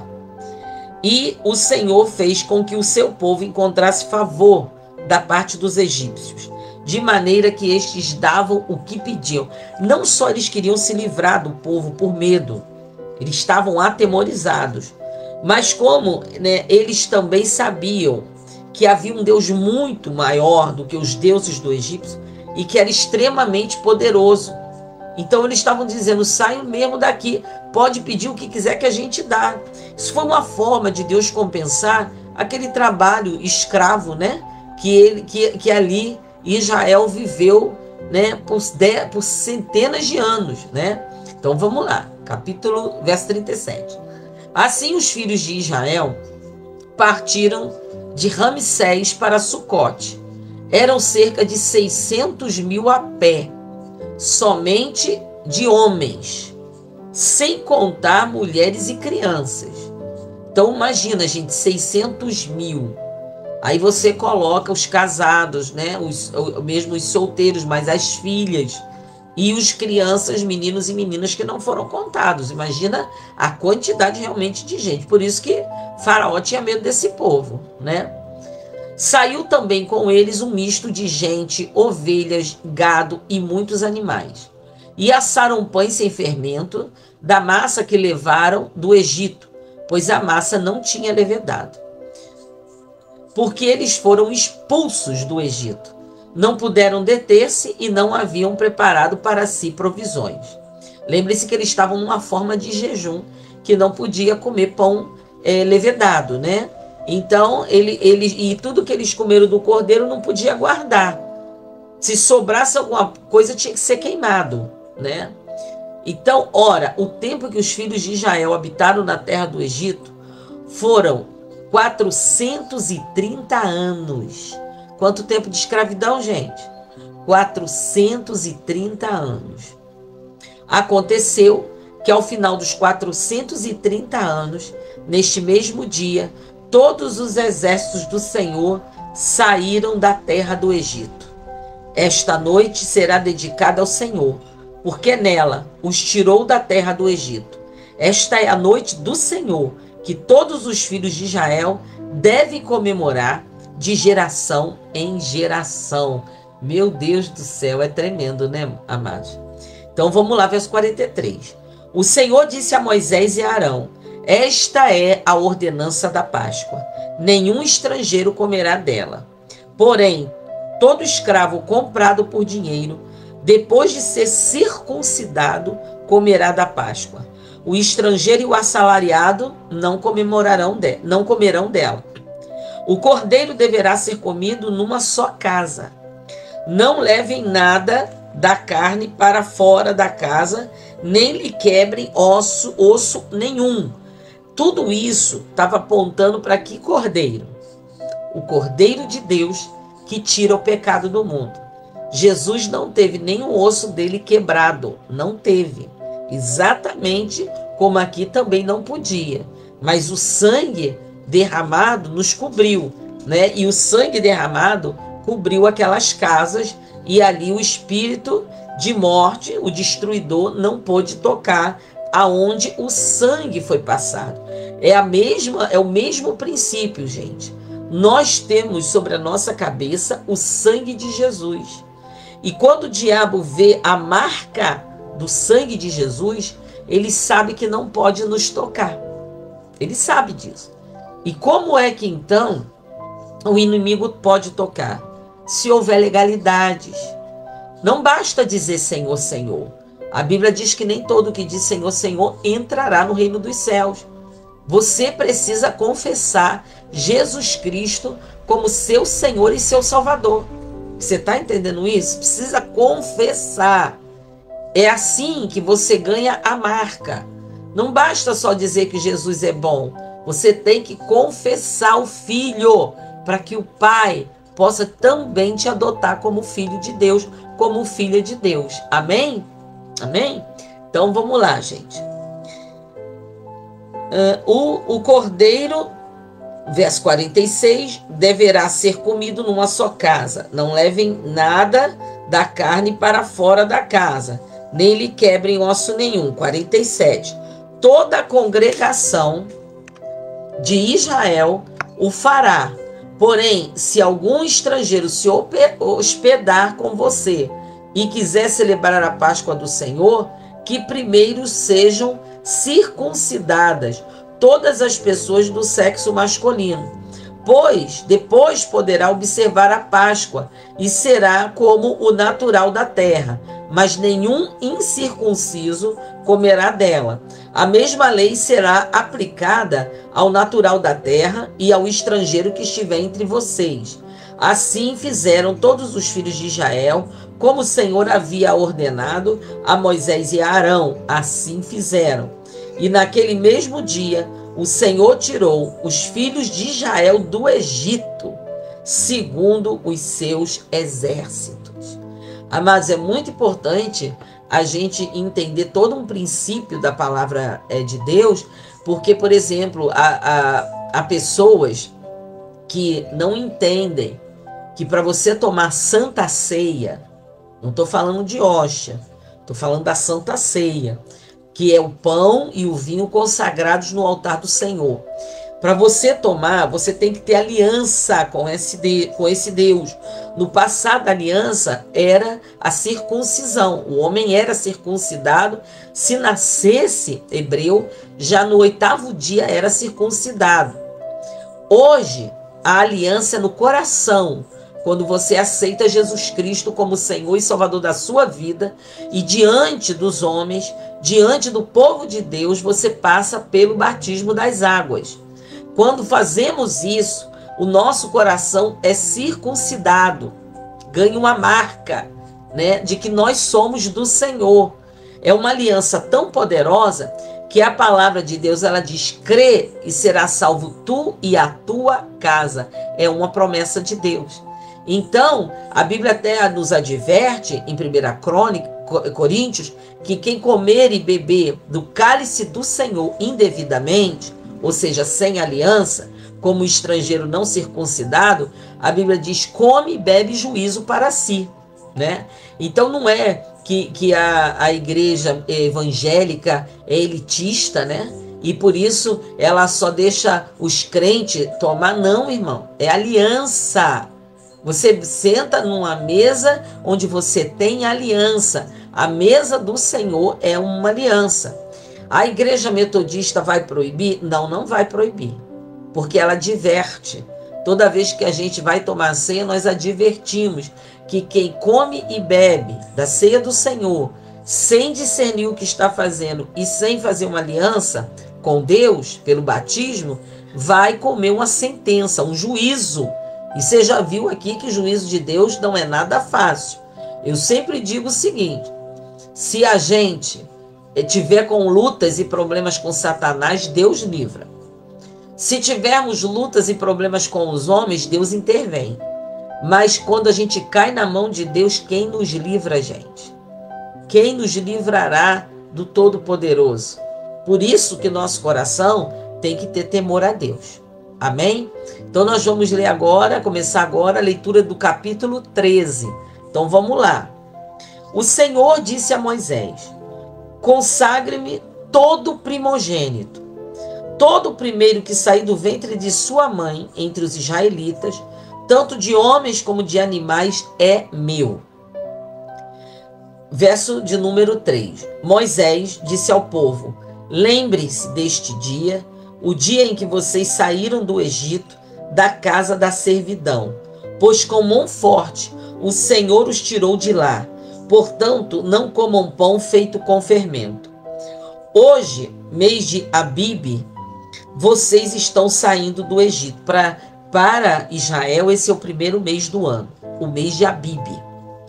E o Senhor fez com que o seu povo encontrasse favor da parte dos egípcios, de maneira que estes davam o que pediam. Não só eles queriam se livrar do povo por medo, eles estavam atemorizados, mas como, né, eles também sabiam que havia um Deus muito maior do que os deuses do Egito e que era extremamente poderoso. Então eles estavam dizendo: saiam mesmo daqui, pode pedir o que quiser que a gente dá. Isso foi uma forma de Deus compensar aquele trabalho escravo, né, que ali Israel viveu, né, por centenas de anos, né? Então vamos lá, verso 37. Assim os filhos de Israel partiram de Ramsés para Sucote. Eram cerca de 600.000 a pé, somente de homens, sem contar mulheres e crianças. Então imagina, gente, 600.000. Aí você coloca os casados, né? Mesmo os solteiros, mas as filhas e os crianças, meninos e meninas que não foram contados. Imagina a quantidade realmente de gente. Por isso que Faraó tinha medo desse povo, né? Saiu também com eles um misto de gente, ovelhas, gado e muitos animais. E assaram pães sem fermento da massa que levaram do Egito, pois a massa não tinha levedado. Porque eles foram expulsos do Egito. Não puderam deter-se e não haviam preparado para si provisões. Lembre-se que eles estavam numa forma de jejum, que não podia comer pão levedado, né? Então, e tudo que eles comeram do cordeiro não podia guardar. Se sobrasse alguma coisa, tinha que ser queimado, né? Então, ora, o tempo que os filhos de Israel habitaram na terra do Egito foram 430 anos. Quanto tempo de escravidão, gente? 430 anos. Aconteceu que ao final dos 430 anos, neste mesmo dia, todos os exércitos do Senhor saíram da terra do Egito. Esta noite será dedicada ao Senhor, porque nela os tirou da terra do Egito. Esta é a noite do Senhor, que todos os filhos de Israel devem comemorar de geração em geração. Meu Deus do céu, é tremendo, né, amados? Então vamos lá, verso 43. O Senhor disse a Moisés e a Arão: Esta é a ordenança da Páscoa. Nenhum estrangeiro comerá dela. Porém, todo escravo comprado por dinheiro, depois de ser circuncidado, comerá da Páscoa. O estrangeiro e o assalariado não comerão dela. O cordeiro deverá ser comido numa só casa. Não levem nada da carne para fora da casa, nem lhe quebrem osso nenhum. Tudo isso estava apontando para que cordeiro? O Cordeiro de Deus que tira o pecado do mundo. Jesus não teve nenhum osso dele quebrado, não teve. Exatamente como aqui também não podia. Mas o sangue derramado nos cobriu, né? E o sangue derramado cobriu aquelas casas e ali o espírito de morte, o destruidor, não pôde tocar aonde o sangue foi passado. É o mesmo princípio, gente. Nós temos sobre a nossa cabeça o sangue de Jesus. E quando o diabo vê a marca do sangue de Jesus, ele sabe que não pode nos tocar. Ele sabe disso. E como é que então o inimigo pode tocar? Se houver legalidades. Não basta dizer Senhor, Senhor. A Bíblia diz que nem todo que diz Senhor, Senhor entrará no reino dos céus. Você precisa confessar Jesus Cristo como seu Senhor e seu Salvador. Você está entendendo isso? Precisa confessar. É assim que você ganha a marca. Não basta só dizer que Jesus é bom. Você tem que confessar o Filho para que o Pai possa também te adotar como filho de Deus, como filha de Deus. Amém? Amém? Então vamos lá, gente. O cordeiro, verso 46, deverá ser comido numa só casa. Não levem nada da carne para fora da casa, nem lhe quebrem osso nenhum. 47. Toda a congregação de Israel o fará. Porém, se algum estrangeiro se hospedar com você e quiser celebrar a Páscoa do Senhor, que primeiro sejam circuncidadas todas as pessoas do sexo masculino, pois depois poderá observar a Páscoa e será como o natural da terra, mas nenhum incircunciso comerá dela. A mesma lei será aplicada ao natural da terra e ao estrangeiro que estiver entre vocês. Assim fizeram todos os filhos de Israel, como o Senhor havia ordenado a Moisés e a Arão. Assim fizeram. E naquele mesmo dia, o Senhor tirou os filhos de Israel do Egito, segundo os seus exércitos. Amados, é muito importante a gente entender todo um princípio da palavra de Deus, porque, por exemplo, há pessoas que não entendem que para você tomar santa ceia, não estou falando de hóstia, estou falando da santa ceia, que é o pão e o vinho consagrados no altar do Senhor. Para você tomar, você tem que ter aliança com esse Deus. No passado, a aliança era a circuncisão. O homem era circuncidado. Se nascesse hebreu, já no 8º dia era circuncidado. Hoje, a aliança é no coração. Quando você aceita Jesus Cristo como Senhor e Salvador da sua vida, e diante dos homens, diante do povo de Deus, você passa pelo batismo das águas. Quando fazemos isso, o nosso coração é circuncidado, ganha uma marca, né, de que nós somos do Senhor. É uma aliança tão poderosa que a palavra de Deus, ela diz: crê e será salvo tu e a tua casa. É uma promessa de Deus. Então, a Bíblia até nos adverte, em 1 Coríntios, que quem comer e beber do cálice do Senhor indevidamente, ou seja, sem aliança, como estrangeiro não circuncidado, a Bíblia diz: come e bebe juízo para si, né? Então não é que a igreja evangélica é elitista, né? E por isso ela só deixa os crentes tomar. Não, irmão, é aliança. Você senta numa mesa onde você tem aliança. A mesa do Senhor é uma aliança. A igreja metodista vai proibir? Não, não vai proibir, porque ela adverte. Toda vez que a gente vai tomar a ceia, nós advertimos que quem come e bebe da ceia do Senhor, sem discernir o que está fazendo e sem fazer uma aliança com Deus, pelo batismo, vai comer uma sentença, um juízo. E você já viu aqui que o juízo de Deus não é nada fácil. Eu sempre digo o seguinte: se a gente tiver com lutas e problemas com Satanás, Deus livra. Se tivermos lutas e problemas com os homens, Deus intervém. Mas quando a gente cai na mão de Deus, quem nos livra, gente? Quem nos livrará do Todo-Poderoso? Por isso que nosso coração tem que ter temor a Deus. Amém? Então nós vamos ler agora, começar agora a leitura do capítulo 13. Então vamos lá. O Senhor disse a Moisés: consagre-me todo primogênito, todo o primeiro que sair do ventre de sua mãe entre os israelitas, tanto de homens como de animais, é meu. Verso de número 3. Moisés disse ao povo: lembre-se deste dia, o dia em que vocês saíram do Egito, da casa da servidão, pois com mão forte o Senhor os tirou de lá. Portanto, não comam pão feito com fermento. Hoje, mês de Abibe, vocês estão saindo do Egito. Para Israel, esse é o primeiro mês do ano, o mês de Abibe.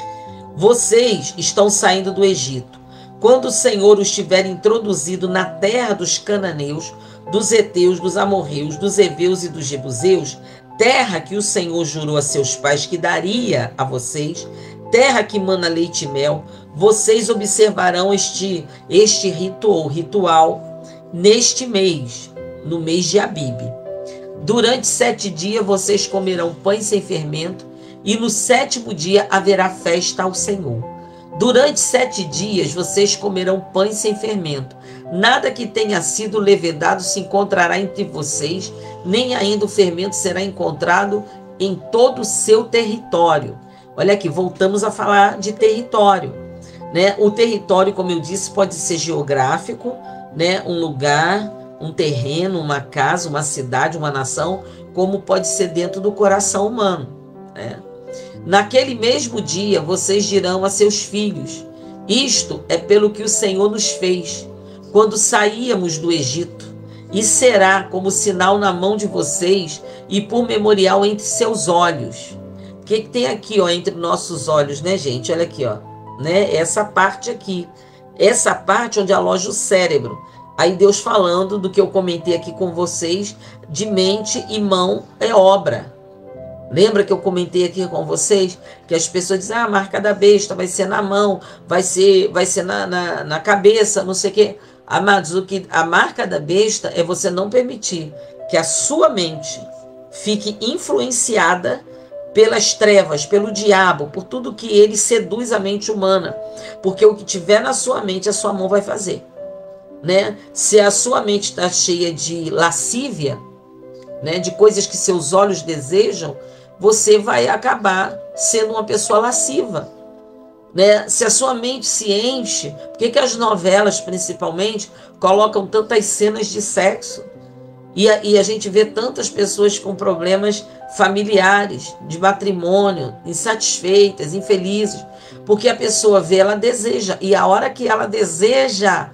Vocês estão saindo do Egito. Quando o Senhor os tiver introduzido na terra dos cananeus, dos heteus, dos amorreus, dos heveus e dos jebuseus, terra que o Senhor jurou a seus pais que daria a vocês, terra que mana leite e mel, vocês observarão este ritual neste mês, no mês de Abibe. Durante 7 dias vocês comerão pães sem fermento, e no 7º dia haverá festa ao Senhor. Durante 7 dias vocês comerão pães sem fermento. Nada que tenha sido levedado se encontrará entre vocês, nem ainda o fermento será encontrado em todo o seu território. Olha aqui, voltamos a falar de território, né? O território, como eu disse, pode ser geográfico, né? Um lugar, um terreno, uma casa, uma cidade, uma nação, como pode ser dentro do coração humano, né? Naquele mesmo dia, vocês dirão a seus filhos: isto é pelo que o Senhor nos fez quando saíamos do Egito, e será como sinal na mão de vocês e por memorial entre seus olhos. O que tem aqui, ó, entre nossos olhos, né, gente? Olha aqui, ó, né? Essa parte aqui, essa parte onde aloja o cérebro. Aí Deus falando do que eu comentei aqui com vocês, de mente e mão é obra. Lembra que eu comentei aqui com vocês que as pessoas dizem: a marca da besta vai ser na mão, vai ser na cabeça, não sei o quê. Amados, a marca da besta é você não permitir que a sua mente fique influenciada pelas trevas, pelo diabo, por tudo que ele seduz a mente humana. Porque o que tiver na sua mente, a sua mão vai fazer, né? Se a sua mente está cheia de lascívia, né, de coisas que seus olhos desejam, você vai acabar sendo uma pessoa lasciva, né? Se a sua mente se enche, por que as novelas principalmente colocam tantas cenas de sexo? E a gente vê tantas pessoas com problemas familiares, de matrimônio, insatisfeitas, infelizes, porque a pessoa vê, ela deseja, e a hora que ela deseja,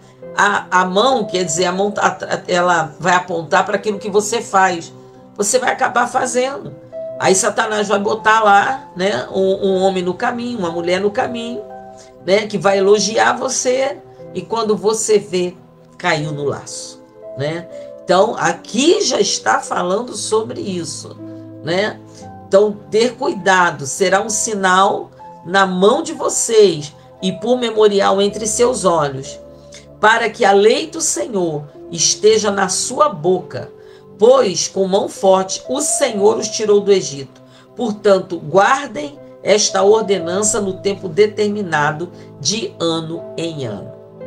a mão, quer dizer, a mão, ela vai apontar para aquilo que você faz, você vai acabar fazendo. Aí Satanás vai botar lá, né, um homem no caminho, uma mulher no caminho, né, que vai elogiar você, e quando você vê, caiu no laço, né? Então, aqui já está falando sobre isso, né? Então, ter cuidado, será um sinal na mão de vocês e por memorial entre seus olhos, para que a lei do Senhor esteja na sua boca, pois com mão forte o Senhor os tirou do Egito. Portanto, guardem esta ordenança no tempo determinado, de ano em ano.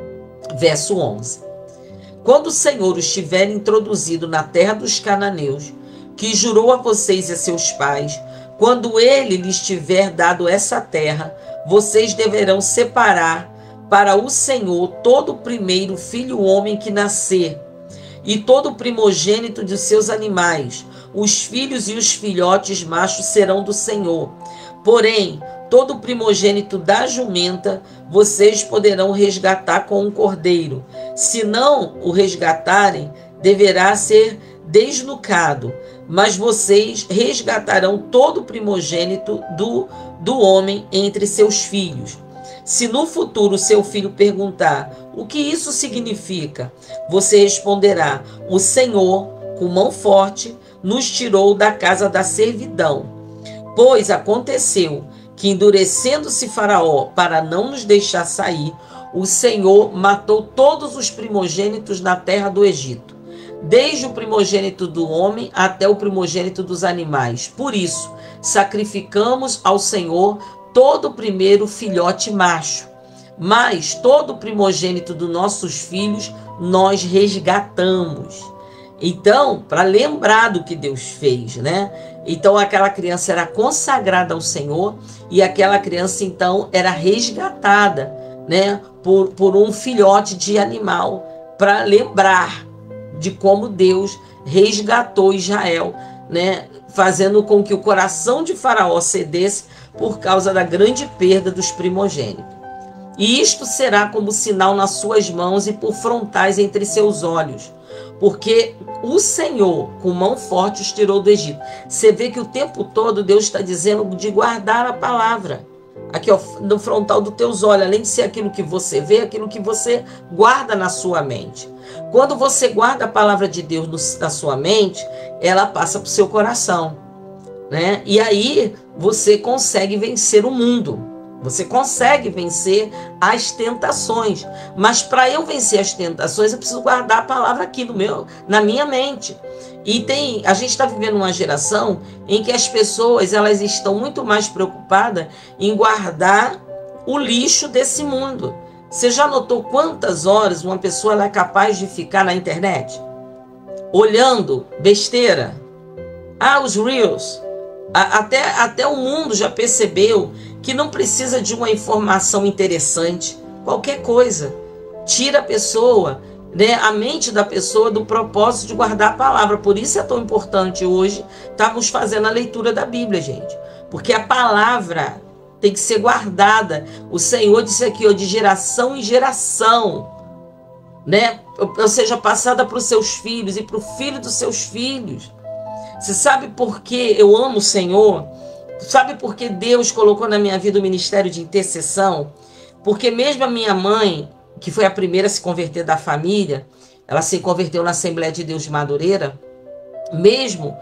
Verso 11. Quando o Senhor os tiver introduzido na terra dos cananeus, que jurou a vocês e a seus pais, quando ele lhes tiver dado essa terra, vocês deverão separar para o Senhor todo o primeiro filho homem que nascer, e todo o primogênito de seus animais. Os filhos e os filhotes machos serão do Senhor. Porém, todo o primogênito da jumenta vocês poderão resgatar com um cordeiro. Se não o resgatarem, deverá ser desnucado. Mas vocês resgatarão todo o primogênito do homem entre seus filhos. Se no futuro seu filho perguntar o que isso significa, você responderá: o Senhor, com mão forte, nos tirou da casa da servidão. Pois aconteceu que, endurecendo-se Faraó para não nos deixar sair, o Senhor matou todos os primogênitos na terra do Egito, desde o primogênito do homem até o primogênito dos animais. Por isso, sacrificamos ao Senhor todo o primeiro filhote macho, mas todo o primogênito dos nossos filhos nós resgatamos. Então, para lembrar do que Deus fez, né? Então, aquela criança era consagrada ao Senhor e aquela criança, então, era resgatada, né? Por um filhote de animal, para lembrar de como Deus resgatou Israel, né? Fazendo com que o coração de Faraó cedesse por causa da grande perda dos primogênitos. E isto será como sinal nas suas mãos e por frontais entre seus olhos, porque o Senhor, com mão forte, os tirou do Egito. Você vê que o tempo todo Deus está dizendo de guardar a palavra. Aqui, ó, no frontal dos teus olhos, além de ser aquilo que você vê, aquilo que você guarda na sua mente. Quando você guarda a palavra de Deus na sua mente, ela passa para o seu coração, né? E aí você consegue vencer o mundo. Você consegue vencer as tentações. Mas para eu vencer as tentações, eu preciso guardar a palavra aqui na minha mente. E a gente está vivendo uma geração em que as pessoas elas estão muito mais preocupadas em guardar o lixo desse mundo. Você já notou quantas horas uma pessoa ela é capaz de ficar na internet? Olhando besteira. Os Reels. Até o mundo já percebeu que não precisa de uma informação interessante. Qualquer coisa tira a pessoa, né, a mente da pessoa do propósito de guardar a palavra. Por isso é tão importante hoje estarmos fazendo a leitura da Bíblia, gente. Porque a palavra tem que ser guardada. O Senhor disse aqui, ó, de geração em geração, né? Ou seja, passada para os seus filhos e para o filho dos seus filhos. Você sabe por que eu amo o Senhor? Sabe por que Deus colocou na minha vida o ministério de intercessão? Porque mesmo a minha mãe, que foi a primeira a se converter da família, ela se converteu na Assembleia de Deus de Madureira, mesmo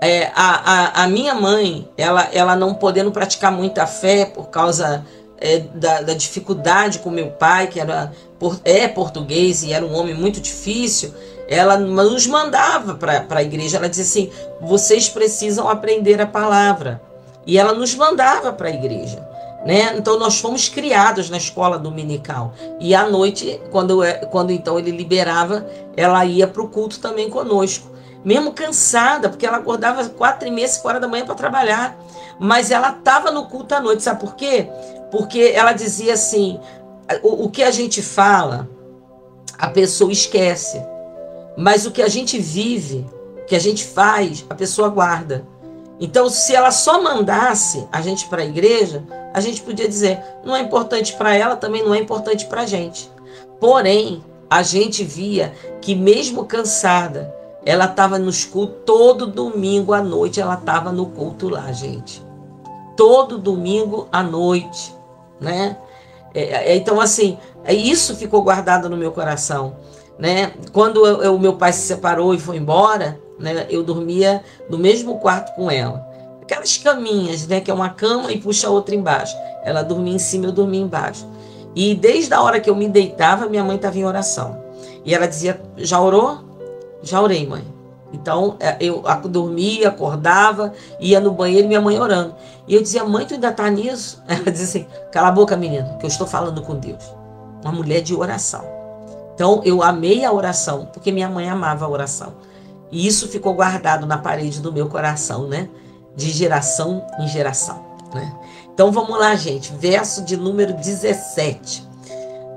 a minha mãe, ela não podendo praticar muita fé por causa da dificuldade com meu pai, que é português e era um homem muito difícil, ela nos mandava para a igreja. Ela dizia assim: vocês precisam aprender a palavra. E ela nos mandava para a igreja, né? Então nós fomos criados na escola dominical. E à noite, quando então ele liberava, ela ia para o culto também conosco. Mesmo cansada, porque ela acordava 4h30, 5 da manhã para trabalhar. Mas ela estava no culto à noite. Sabe por quê? Porque ela dizia assim: o que a gente fala, a pessoa esquece. Mas o que a gente vive, o que a gente faz, a pessoa guarda. Então, se ela só mandasse a gente para a igreja, a gente podia dizer: não é importante para ela, também não é importante para a gente. Porém, a gente via que mesmo cansada, ela estava nos cultos, todo domingo à noite ela estava no culto lá, gente. Todo domingo à noite, né? Então, assim, isso ficou guardado no meu coração, né? Quando o meu pai se separou e foi embora, né, eu dormia no mesmo quarto com ela. Aquelas caminhas, né, que é uma cama e puxa outra embaixo. Ela dormia em cima, eu dormia embaixo. E desde a hora que eu me deitava, minha mãe estava em oração. E ela dizia: já orou? Já orei, mãe. Então, eu dormia, acordava, ia no banheiro, minha mãe orando. E eu dizia: mãe, tu ainda está nisso? Ela dizia assim: cala a boca, menina, que eu estou falando com Deus. Uma mulher de oração. Então, eu amei a oração, porque minha mãe amava a oração. E isso ficou guardado na parede do meu coração, né? De geração em geração, né? Então, vamos lá, gente. Verso de número 17.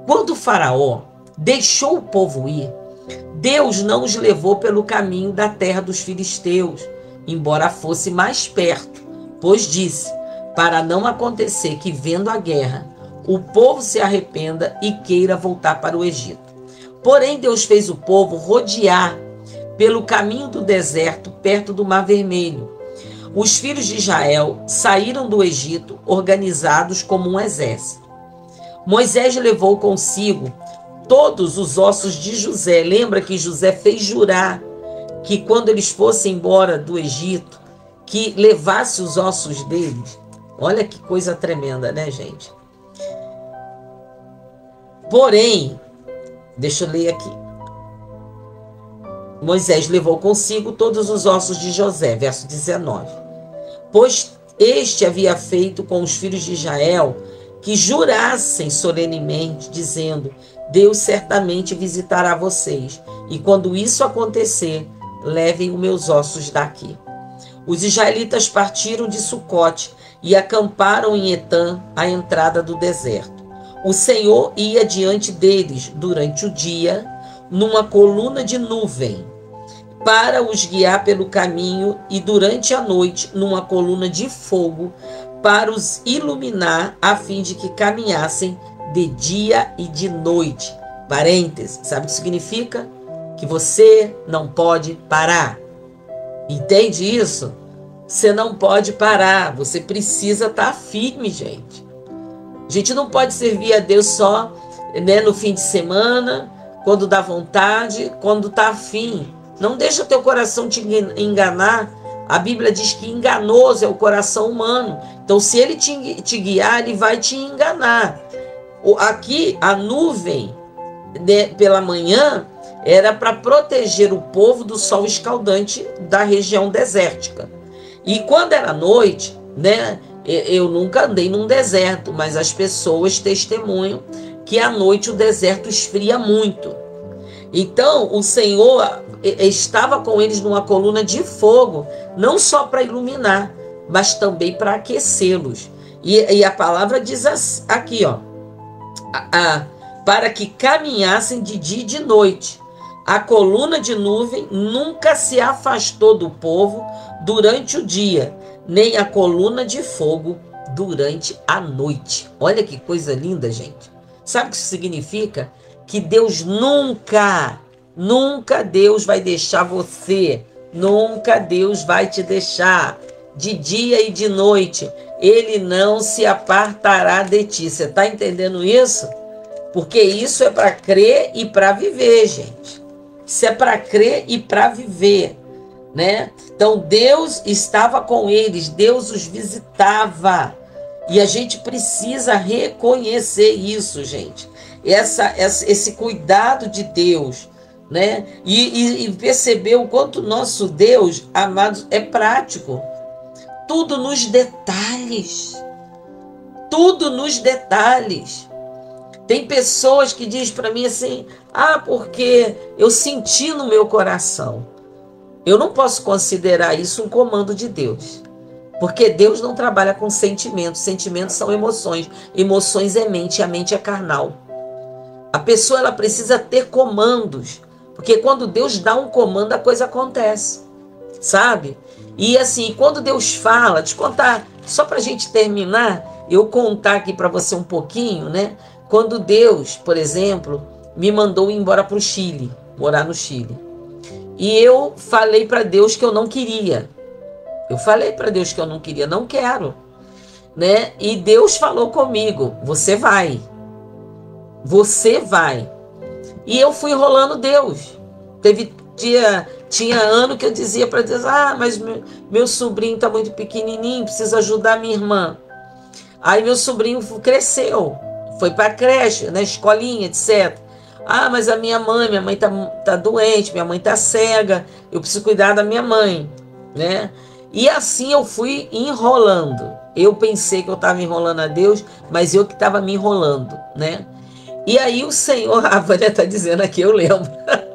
Quando o faraó deixou o povo ir, Deus não os levou pelo caminho da terra dos filisteus, embora fosse mais perto, pois disse, para não acontecer que, vendo a guerra, o povo se arrependa e queira voltar para o Egito. Porém, Deus fez o povo rodear pelo caminho do deserto, perto do Mar Vermelho. Os filhos de Israel saíram do Egito organizados como um exército. Moisés levou consigo todos os ossos de José. Lembra que José fez jurar que quando eles fossem embora do Egito, que levasse os ossos deles? Olha que coisa tremenda, né, gente? Porém, deixa eu ler aqui. Moisés levou consigo todos os ossos de José, verso 19. Pois este havia feito com os filhos de Israel que jurassem solenemente, dizendo, Deus certamente visitará vocês, e quando isso acontecer, levem os meus ossos daqui. Os israelitas partiram de Sucote e acamparam em Etã, à entrada do deserto. O Senhor ia diante deles durante o dia, numa coluna de nuvem, para os guiar pelo caminho, e durante a noite, numa coluna de fogo, para os iluminar, a fim de que caminhassem de dia e de noite. Parênteses, sabe o que significa? Que você não pode parar. Entende isso? Você não pode parar, você precisa estar firme, gente. A gente não pode servir a Deus só, né, no fim de semana, quando dá vontade, quando está afim. Não deixa teu coração te enganar. A Bíblia diz que enganoso é o coração humano. Então, se ele te guiar, ele vai te enganar. Aqui, a nuvem, né, pela manhã, era para proteger o povo do sol escaldante da região desértica. E quando era noite, né, eu nunca andei num deserto, mas as pessoas testemunham que à noite o deserto esfria muito. Então, o Senhor estava com eles numa coluna de fogo, não só para iluminar, mas também para aquecê-los. E a palavra diz aqui, ó, para que caminhassem de dia e de noite. A coluna de nuvem nunca se afastou do povo durante o dia, nem a coluna de fogo durante a noite. Olha que coisa linda, gente. Sabe o que isso significa? Que Deus nunca Deus vai deixar você. Nunca Deus vai te deixar. De dia e de noite, Ele não se apartará de ti. Você está entendendo isso? Porque isso é para crer e para viver, gente. Isso é para crer e para viver, né? Então Deus estava com eles, Deus os visitava. E a gente precisa reconhecer isso, gente. Esse cuidado de Deus, né? E perceber o quanto nosso Deus, amados, é prático. Tudo nos detalhes. Tudo nos detalhes. Tem pessoas que dizem para mim assim, porque eu senti no meu coração. Eu não posso considerar isso um comando de Deus. Porque Deus não trabalha com sentimentos. Sentimentos são emoções. Emoções é mente, a mente é carnal. A pessoa ela precisa ter comandos. Porque quando Deus dá um comando, a coisa acontece. Sabe? E assim, quando Deus fala, te contar, só para a gente terminar, eu contar aqui para você um pouquinho, né? Quando Deus, por exemplo, me mandou ir embora para o Chile, morar no Chile. E eu falei para Deus que eu não queria. Eu falei para Deus que eu não queria, não quero, né? E Deus falou comigo, você vai. Você vai. E eu fui enrolando Deus. Tinha ano que eu dizia para Deus, mas meu sobrinho está muito pequenininho, precisa ajudar minha irmã. Aí meu sobrinho cresceu, foi para a creche, na escolinha, etc. Mas a minha mãe tá doente, minha mãe tá cega, eu preciso cuidar da minha mãe, né? E assim eu fui enrolando. Eu pensei que eu estava enrolando a Deus, mas eu que estava me enrolando, né? E aí o Senhor, a Vânia está dizendo aqui, eu lembro.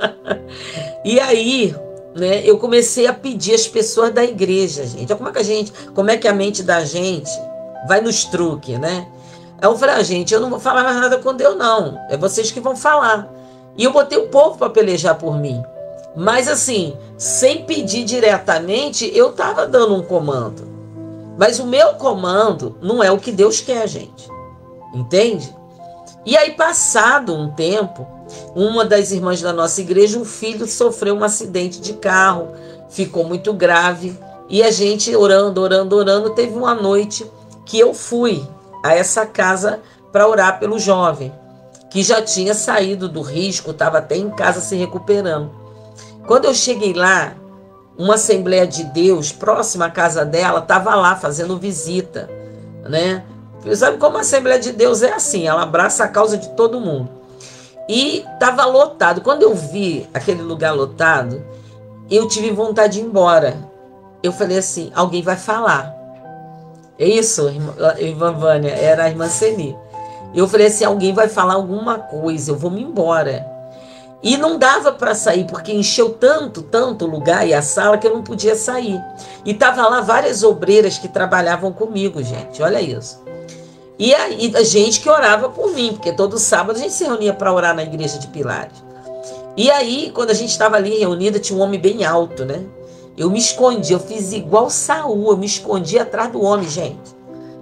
E aí, né, eu comecei a pedir às pessoas da igreja, gente. Olha como é que a mente da gente vai nos truques, né? Aí eu falei, gente, eu não vou falar mais nada com Deus, não. É vocês que vão falar. E eu botei o povo para pelejar por mim. Mas assim, sem pedir diretamente, eu estava dando um comando. Mas o meu comando não é o que Deus quer, gente. Entende? E aí, passado um tempo, uma das irmãs da nossa igreja, o filho sofreu um acidente de carro, ficou muito grave. E a gente, orando, teve uma noite que eu fui a essa casa para orar pelo jovem, que já tinha saído do risco, estava até em casa se recuperando. Quando eu cheguei lá, uma Assembleia de Deus, próxima à casa dela, estava lá fazendo visita, né? Sabe como a Assembleia de Deus é assim, ela abraça a causa de todo mundo. E estava lotado. Quando eu vi aquele lugar lotado, eu tive vontade de ir embora. Eu falei assim, alguém vai falar. É isso, irmã Vânia, era a irmã Ceni. Eu falei assim, alguém vai falar alguma coisa, eu vou me embora. E não dava para sair, porque encheu tanto o lugar e a sala que eu não podia sair. E tava lá várias obreiras que trabalhavam comigo, gente, olha isso. E aí, a gente que orava por mim, porque todo sábado a gente se reunia para orar na igreja de Pilares. E aí, quando a gente estava ali reunida, tinha um homem bem alto, né? Eu me escondi, eu fiz igual Saul, eu me escondi atrás do homem, gente.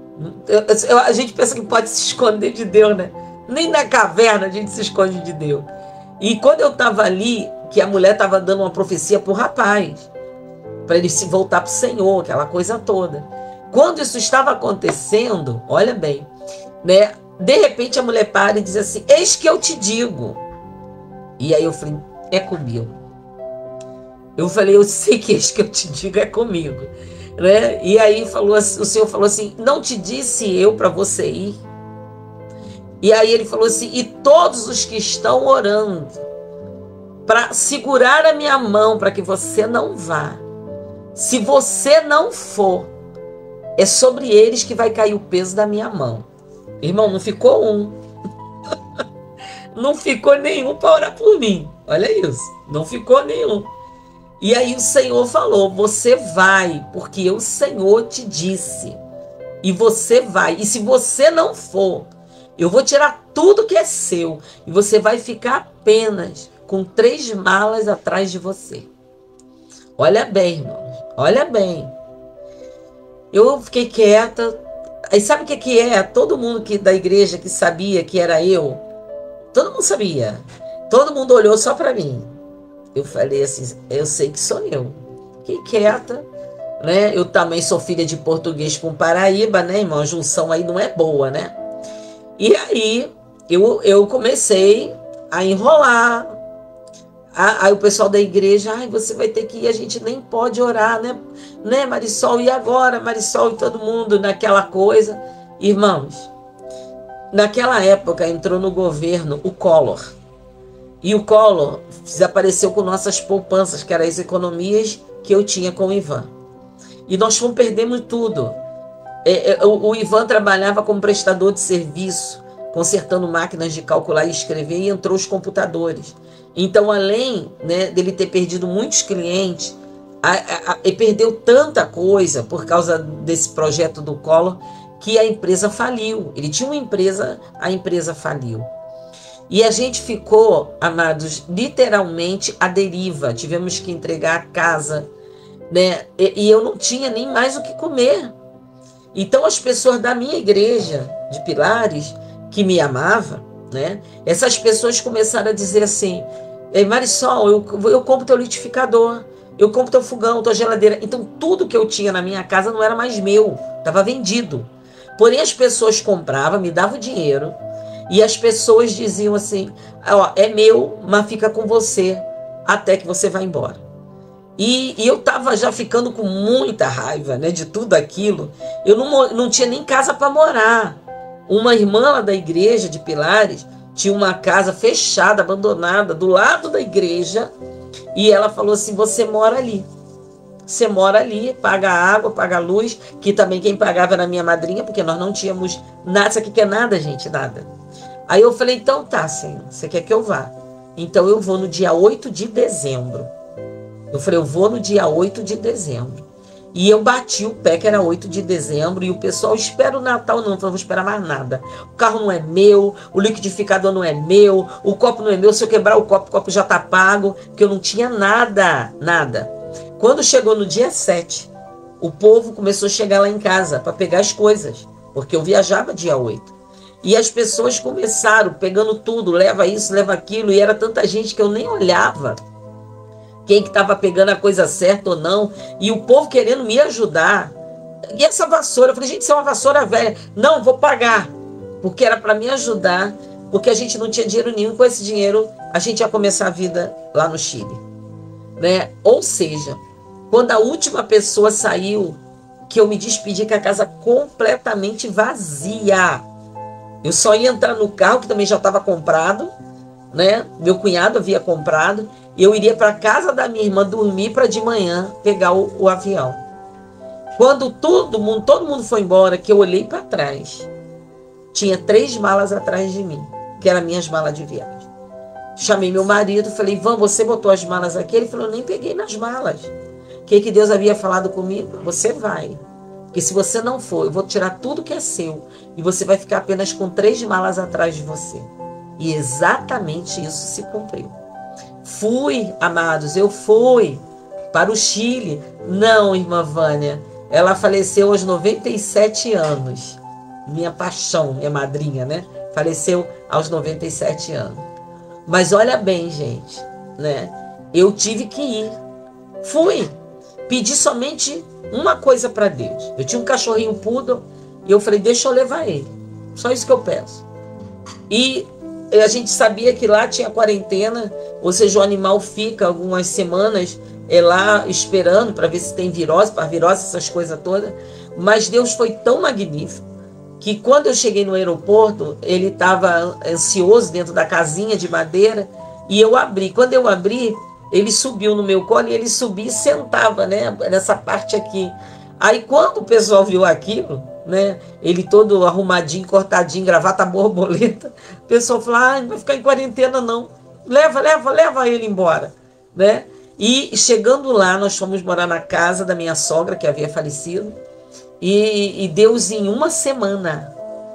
A gente pensa que pode se esconder de Deus, né? Nem na caverna a gente se esconde de Deus. E quando eu estava ali, que a mulher estava dando uma profecia para o rapaz, para ele se voltar para o Senhor, aquela coisa toda. Quando isso estava acontecendo, olha bem, né? De repente a mulher para e diz assim, eis que eu te digo. E aí eu falei, é comigo. Eu falei, eu sei que eis que eu te digo é comigo, né? E aí o Senhor falou assim, não te disse eu para você ir? E aí ele falou assim, e todos os que estão orando para segurar a minha mão para que você não vá, se você não for, é sobre eles que vai cair o peso da minha mão. Irmão, não ficou um. Não ficou nenhum para orar por mim. Olha isso. Não ficou nenhum. E aí o Senhor falou, você vai, porque o Senhor te disse. E você vai. E se você não for, eu vou tirar tudo que é seu. E você vai ficar apenas com 3 malas atrás de você. Olha bem, irmãos. Olha bem. Eu fiquei quieta. Aí sabe o que é? Todo mundo da igreja que sabia que era eu, todo mundo sabia. Todo mundo olhou só para mim. Eu falei assim, eu sei que sou eu. Fiquei quieta, né? Eu também sou filha de português com Paraíba, né, irmão? A junção aí não é boa, né? E aí eu comecei a enrolar. Aí o pessoal da igreja, você vai ter que ir, a gente nem pode orar, né, Marisol? E agora, Marisol e todo mundo naquela coisa? Irmãos, naquela época entrou no governo o Collor. E o Collor desapareceu com nossas poupanças, que eram as economias que eu tinha com o Ivan. E nós fomos perdendo tudo. O Ivan trabalhava como prestador de serviço, consertando máquinas de calcular e escrever, e entrou os computadores. Então, além, né, dele ter perdido muitos clientes, ele perdeu tanta coisa por causa desse projeto do Collor, que a empresa faliu. Ele tinha uma empresa, a empresa faliu. E a gente ficou, amados, literalmente à deriva. Tivemos que entregar a casa, né? E eu não tinha nem mais o que comer. Então, as pessoas da minha igreja de Pilares, que me amavam, né? Essas pessoas começaram a dizer assim, Marisol, eu compro teu liquidificador, eu compro teu fogão, tua geladeira. Então, tudo que eu tinha na minha casa não era mais meu, estava vendido. Porém, as pessoas compravam, me davam dinheiro, e as pessoas diziam assim, é meu, mas fica com você, até que você vá embora. E eu estava já ficando com muita raiva, né, de tudo aquilo. Eu não tinha nem casa para morar. Uma irmã lá da igreja de Pilares tinha uma casa fechada, abandonada, do lado da igreja, e ela falou assim, você mora ali. Você mora ali, paga água, paga luz, que também quem pagava era a minha madrinha, porque nós não tínhamos nada. Isso aqui que é nada, gente, nada. Aí eu falei, então tá, Senhor, você quer que eu vá? Então eu vou no dia 8 de dezembro. Eu falei, eu vou no dia 8 de dezembro. E eu bati o pé, que era 8 de dezembro, e o pessoal, espera o Natal, não, eu falei, vou esperar mais nada. O carro não é meu, o liquidificador não é meu, o copo não é meu, se eu quebrar o copo já tá pago, porque eu não tinha nada, nada. Quando chegou no dia 7, o povo começou a chegar lá em casa para pegar as coisas, porque eu viajava dia 8. E as pessoas começaram pegando tudo, leva isso, leva aquilo, e era tanta gente que eu nem olhava quem que estava pegando a coisa certa ou não, e o povo querendo me ajudar. E essa vassoura, eu falei, gente, isso é uma vassoura velha. Não, vou pagar, porque era para me ajudar, porque a gente não tinha dinheiro nenhum. Com esse dinheiro, a gente ia começar a vida lá no Chile, né? Ou seja, quando a última pessoa saiu, que eu me despedi com a casa completamente vazia. Eu só ia entrar no carro, que também já estava comprado, né? Meu cunhado havia comprado. Eu iria para a casa da minha irmã dormir para de manhã pegar o avião. Quando todo mundo foi embora, que eu olhei para trás, tinha 3 malas atrás de mim, que eram minhas malas de viagem. Chamei meu marido, falei, Ivan, você botou as malas aqui? Ele falou, eu nem peguei nas malas. O que Deus havia falado comigo? Você vai. Porque se você não for, eu vou tirar tudo que é seu e você vai ficar apenas com 3 malas atrás de você. E exatamente isso se cumpriu. Fui, amados, eu fui para o Chile. Não, irmã Vânia, ela faleceu aos 97 anos. Minha paixão, minha madrinha, né? Faleceu aos 97 anos. Mas olha bem, gente, né? Eu tive que ir. Fui. Pedi somente uma coisa para Deus. Eu tinha um cachorrinho poodle e eu falei, deixa eu levar ele. Só isso que eu peço. E a gente sabia que lá tinha quarentena, ou seja, o animal fica algumas semanas lá esperando para ver se tem virose, para virose, essas coisas todas. Mas Deus foi tão magnífico que quando eu cheguei no aeroporto, ele estava ansioso dentro da casinha de madeira e eu abri. Quando eu abri, ele subiu no meu colo e ele subia e sentava, né, nessa parte aqui. Aí quando o pessoal viu aquilo, né, ele todo arrumadinho, cortadinho, gravata borboleta, o pessoal falou, não vai ficar em quarentena não, leva ele embora, né? E chegando lá, nós fomos morar na casa da minha sogra, que havia falecido, e Deus em uma semana,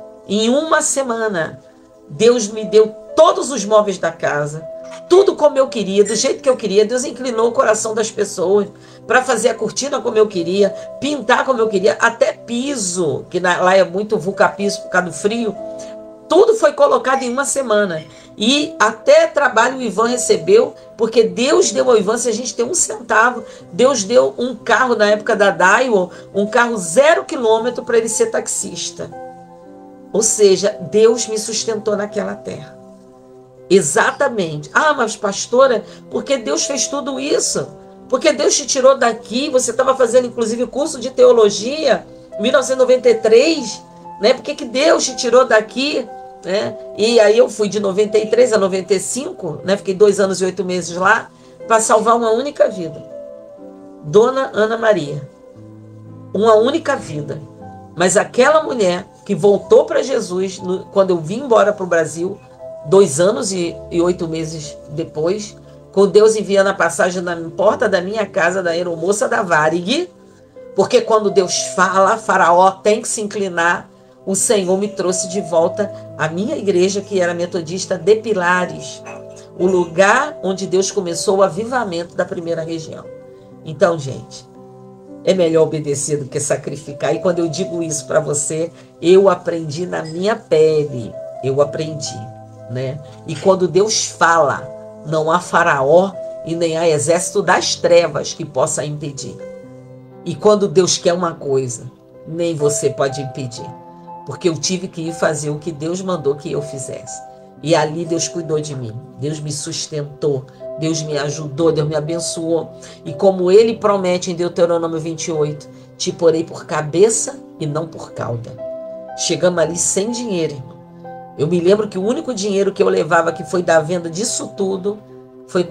Deus me deu todos os móveis da casa, tudo como eu queria, do jeito que eu queria. Deus inclinou o coração das pessoas para fazer a cortina como eu queria, pintar como eu queria, até piso, que lá é muito vulca-piso por causa do frio. Tudo foi colocado em uma semana. E até trabalho o Ivan recebeu, porque Deus deu ao Ivan, se a gente tem 1 centavo, Deus deu um carro na época da Daewoo, um carro 0 quilômetro para ele ser taxista. Ou seja, Deus me sustentou naquela terra. Exatamente. Mas pastora, porque Deus fez tudo isso? Porque Deus te tirou daqui, você estava fazendo inclusive curso de teologia em 1993, né? Por que Deus te tirou daqui, né? E aí eu fui de 93 a 95, né? Fiquei 2 anos e 8 meses lá para salvar uma única vida. Dona Ana Maria. Uma única vida. Mas aquela mulher que voltou para Jesus quando eu vim embora para o Brasil, 2 anos e 8 meses depois, com Deus enviando a passagem na porta da minha casa, da aeromoça da Varig, porque quando Deus fala, Faraó tem que se inclinar. O Senhor me trouxe de volta à minha igreja, que era metodista de Pilares, o lugar onde Deus começou o avivamento da primeira região. Então, gente, é melhor obedecer do que sacrificar. E quando eu digo isso para você, eu aprendi na minha pele, eu aprendi, né? E quando Deus fala, não há Faraó e nem há exército das trevas que possa impedir. E quando Deus quer uma coisa, nem você pode impedir. Porque eu tive que ir fazer o que Deus mandou que eu fizesse. E ali Deus cuidou de mim. Deus me sustentou. Deus me ajudou. Deus me abençoou. E como Ele promete em Deuteronômio 28, te porei por cabeça e não por cauda. Chegamos ali sem dinheiro, irmão. Eu me lembro que o único dinheiro que eu levava, que foi da venda disso tudo, foi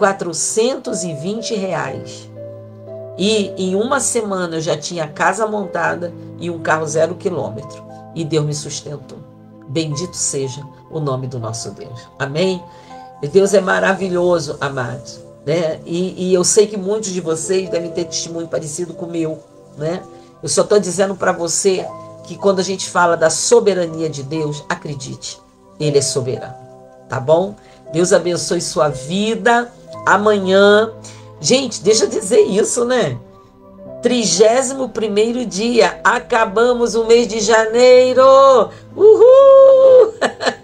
R$420. E em uma semana eu já tinha a casa montada e um carro 0 quilômetro. E Deus me sustentou. Bendito seja o nome do nosso Deus. Amém? Deus é maravilhoso, amados, né? E eu sei que muitos de vocês devem ter testemunho parecido com o meu, né? Eu só estou dizendo para você que quando a gente fala da soberania de Deus, acredite, Ele é soberano, tá bom? Deus abençoe sua vida. Amanhã, gente, deixa eu dizer isso, né? 31º dia, acabamos o mês de janeiro, uhul!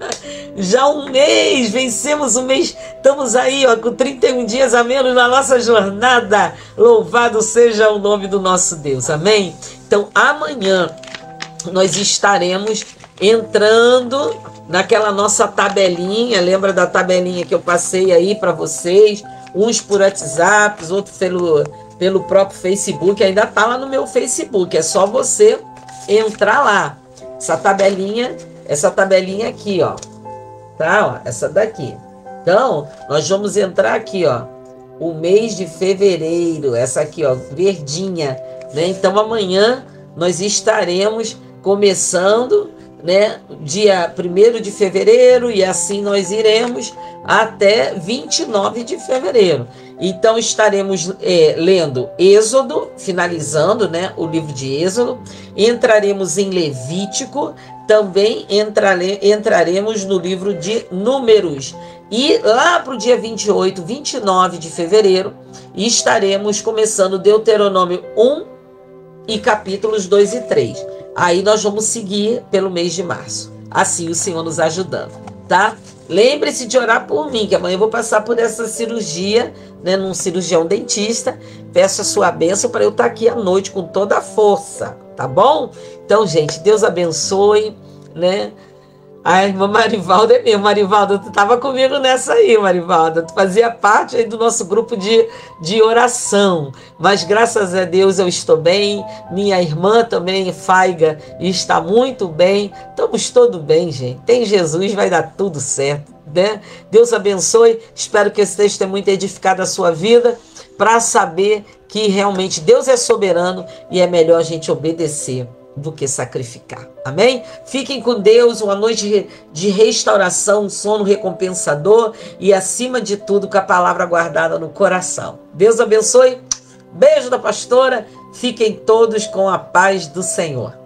Já um mês, vencemos o mês, estamos aí ó, com 31 dias a menos na nossa jornada, louvado seja o nome do nosso Deus, amém? Então amanhã nós estaremos entrando naquela nossa tabelinha, lembra da tabelinha que eu passei aí para vocês, uns por WhatsApp, outros pelo próprio Facebook, ainda tá lá no meu Facebook, é só você entrar lá, essa tabelinha aqui, ó, tá, ó, essa daqui. Então, nós vamos entrar aqui, ó, o mês de fevereiro, essa aqui, ó, verdinha, né? Então, amanhã nós estaremos começando, né, dia 1º de fevereiro, e assim nós iremos até 29 de fevereiro. Então estaremos lendo Êxodo, finalizando, né, o livro de Êxodo, entraremos em Levítico, também entraremos no livro de Números, e lá para o dia 28, 29 de fevereiro, estaremos começando Deuteronômio 1 e capítulos 2 e 3. Aí nós vamos seguir pelo mês de março. Assim o Senhor nos ajudando, tá? Lembre-se de orar por mim, que amanhã eu vou passar por essa cirurgia, né, num cirurgião dentista. Peço a sua bênção para eu estar aqui à noite com toda a força, tá bom? Então, gente, Deus abençoe, né? A irmã Marivalda é mesmo. Marivalda, tu estava comigo nessa aí, Marivalda. Tu fazia parte aí do nosso grupo de oração. Mas graças a Deus eu estou bem. Minha irmã também, Faiga, está muito bem. Estamos todos bem, gente. Tem Jesus, vai dar tudo certo, né? Deus abençoe. Espero que esse texto tenha muito edificado a sua vida, para saber que realmente Deus é soberano e é melhor a gente obedecer do que sacrificar. Amém? Fiquem com Deus, uma noite de restauração, um sono recompensador e, acima de tudo, com a palavra guardada no coração. Deus abençoe. Beijo da pastora. Fiquem todos com a paz do Senhor.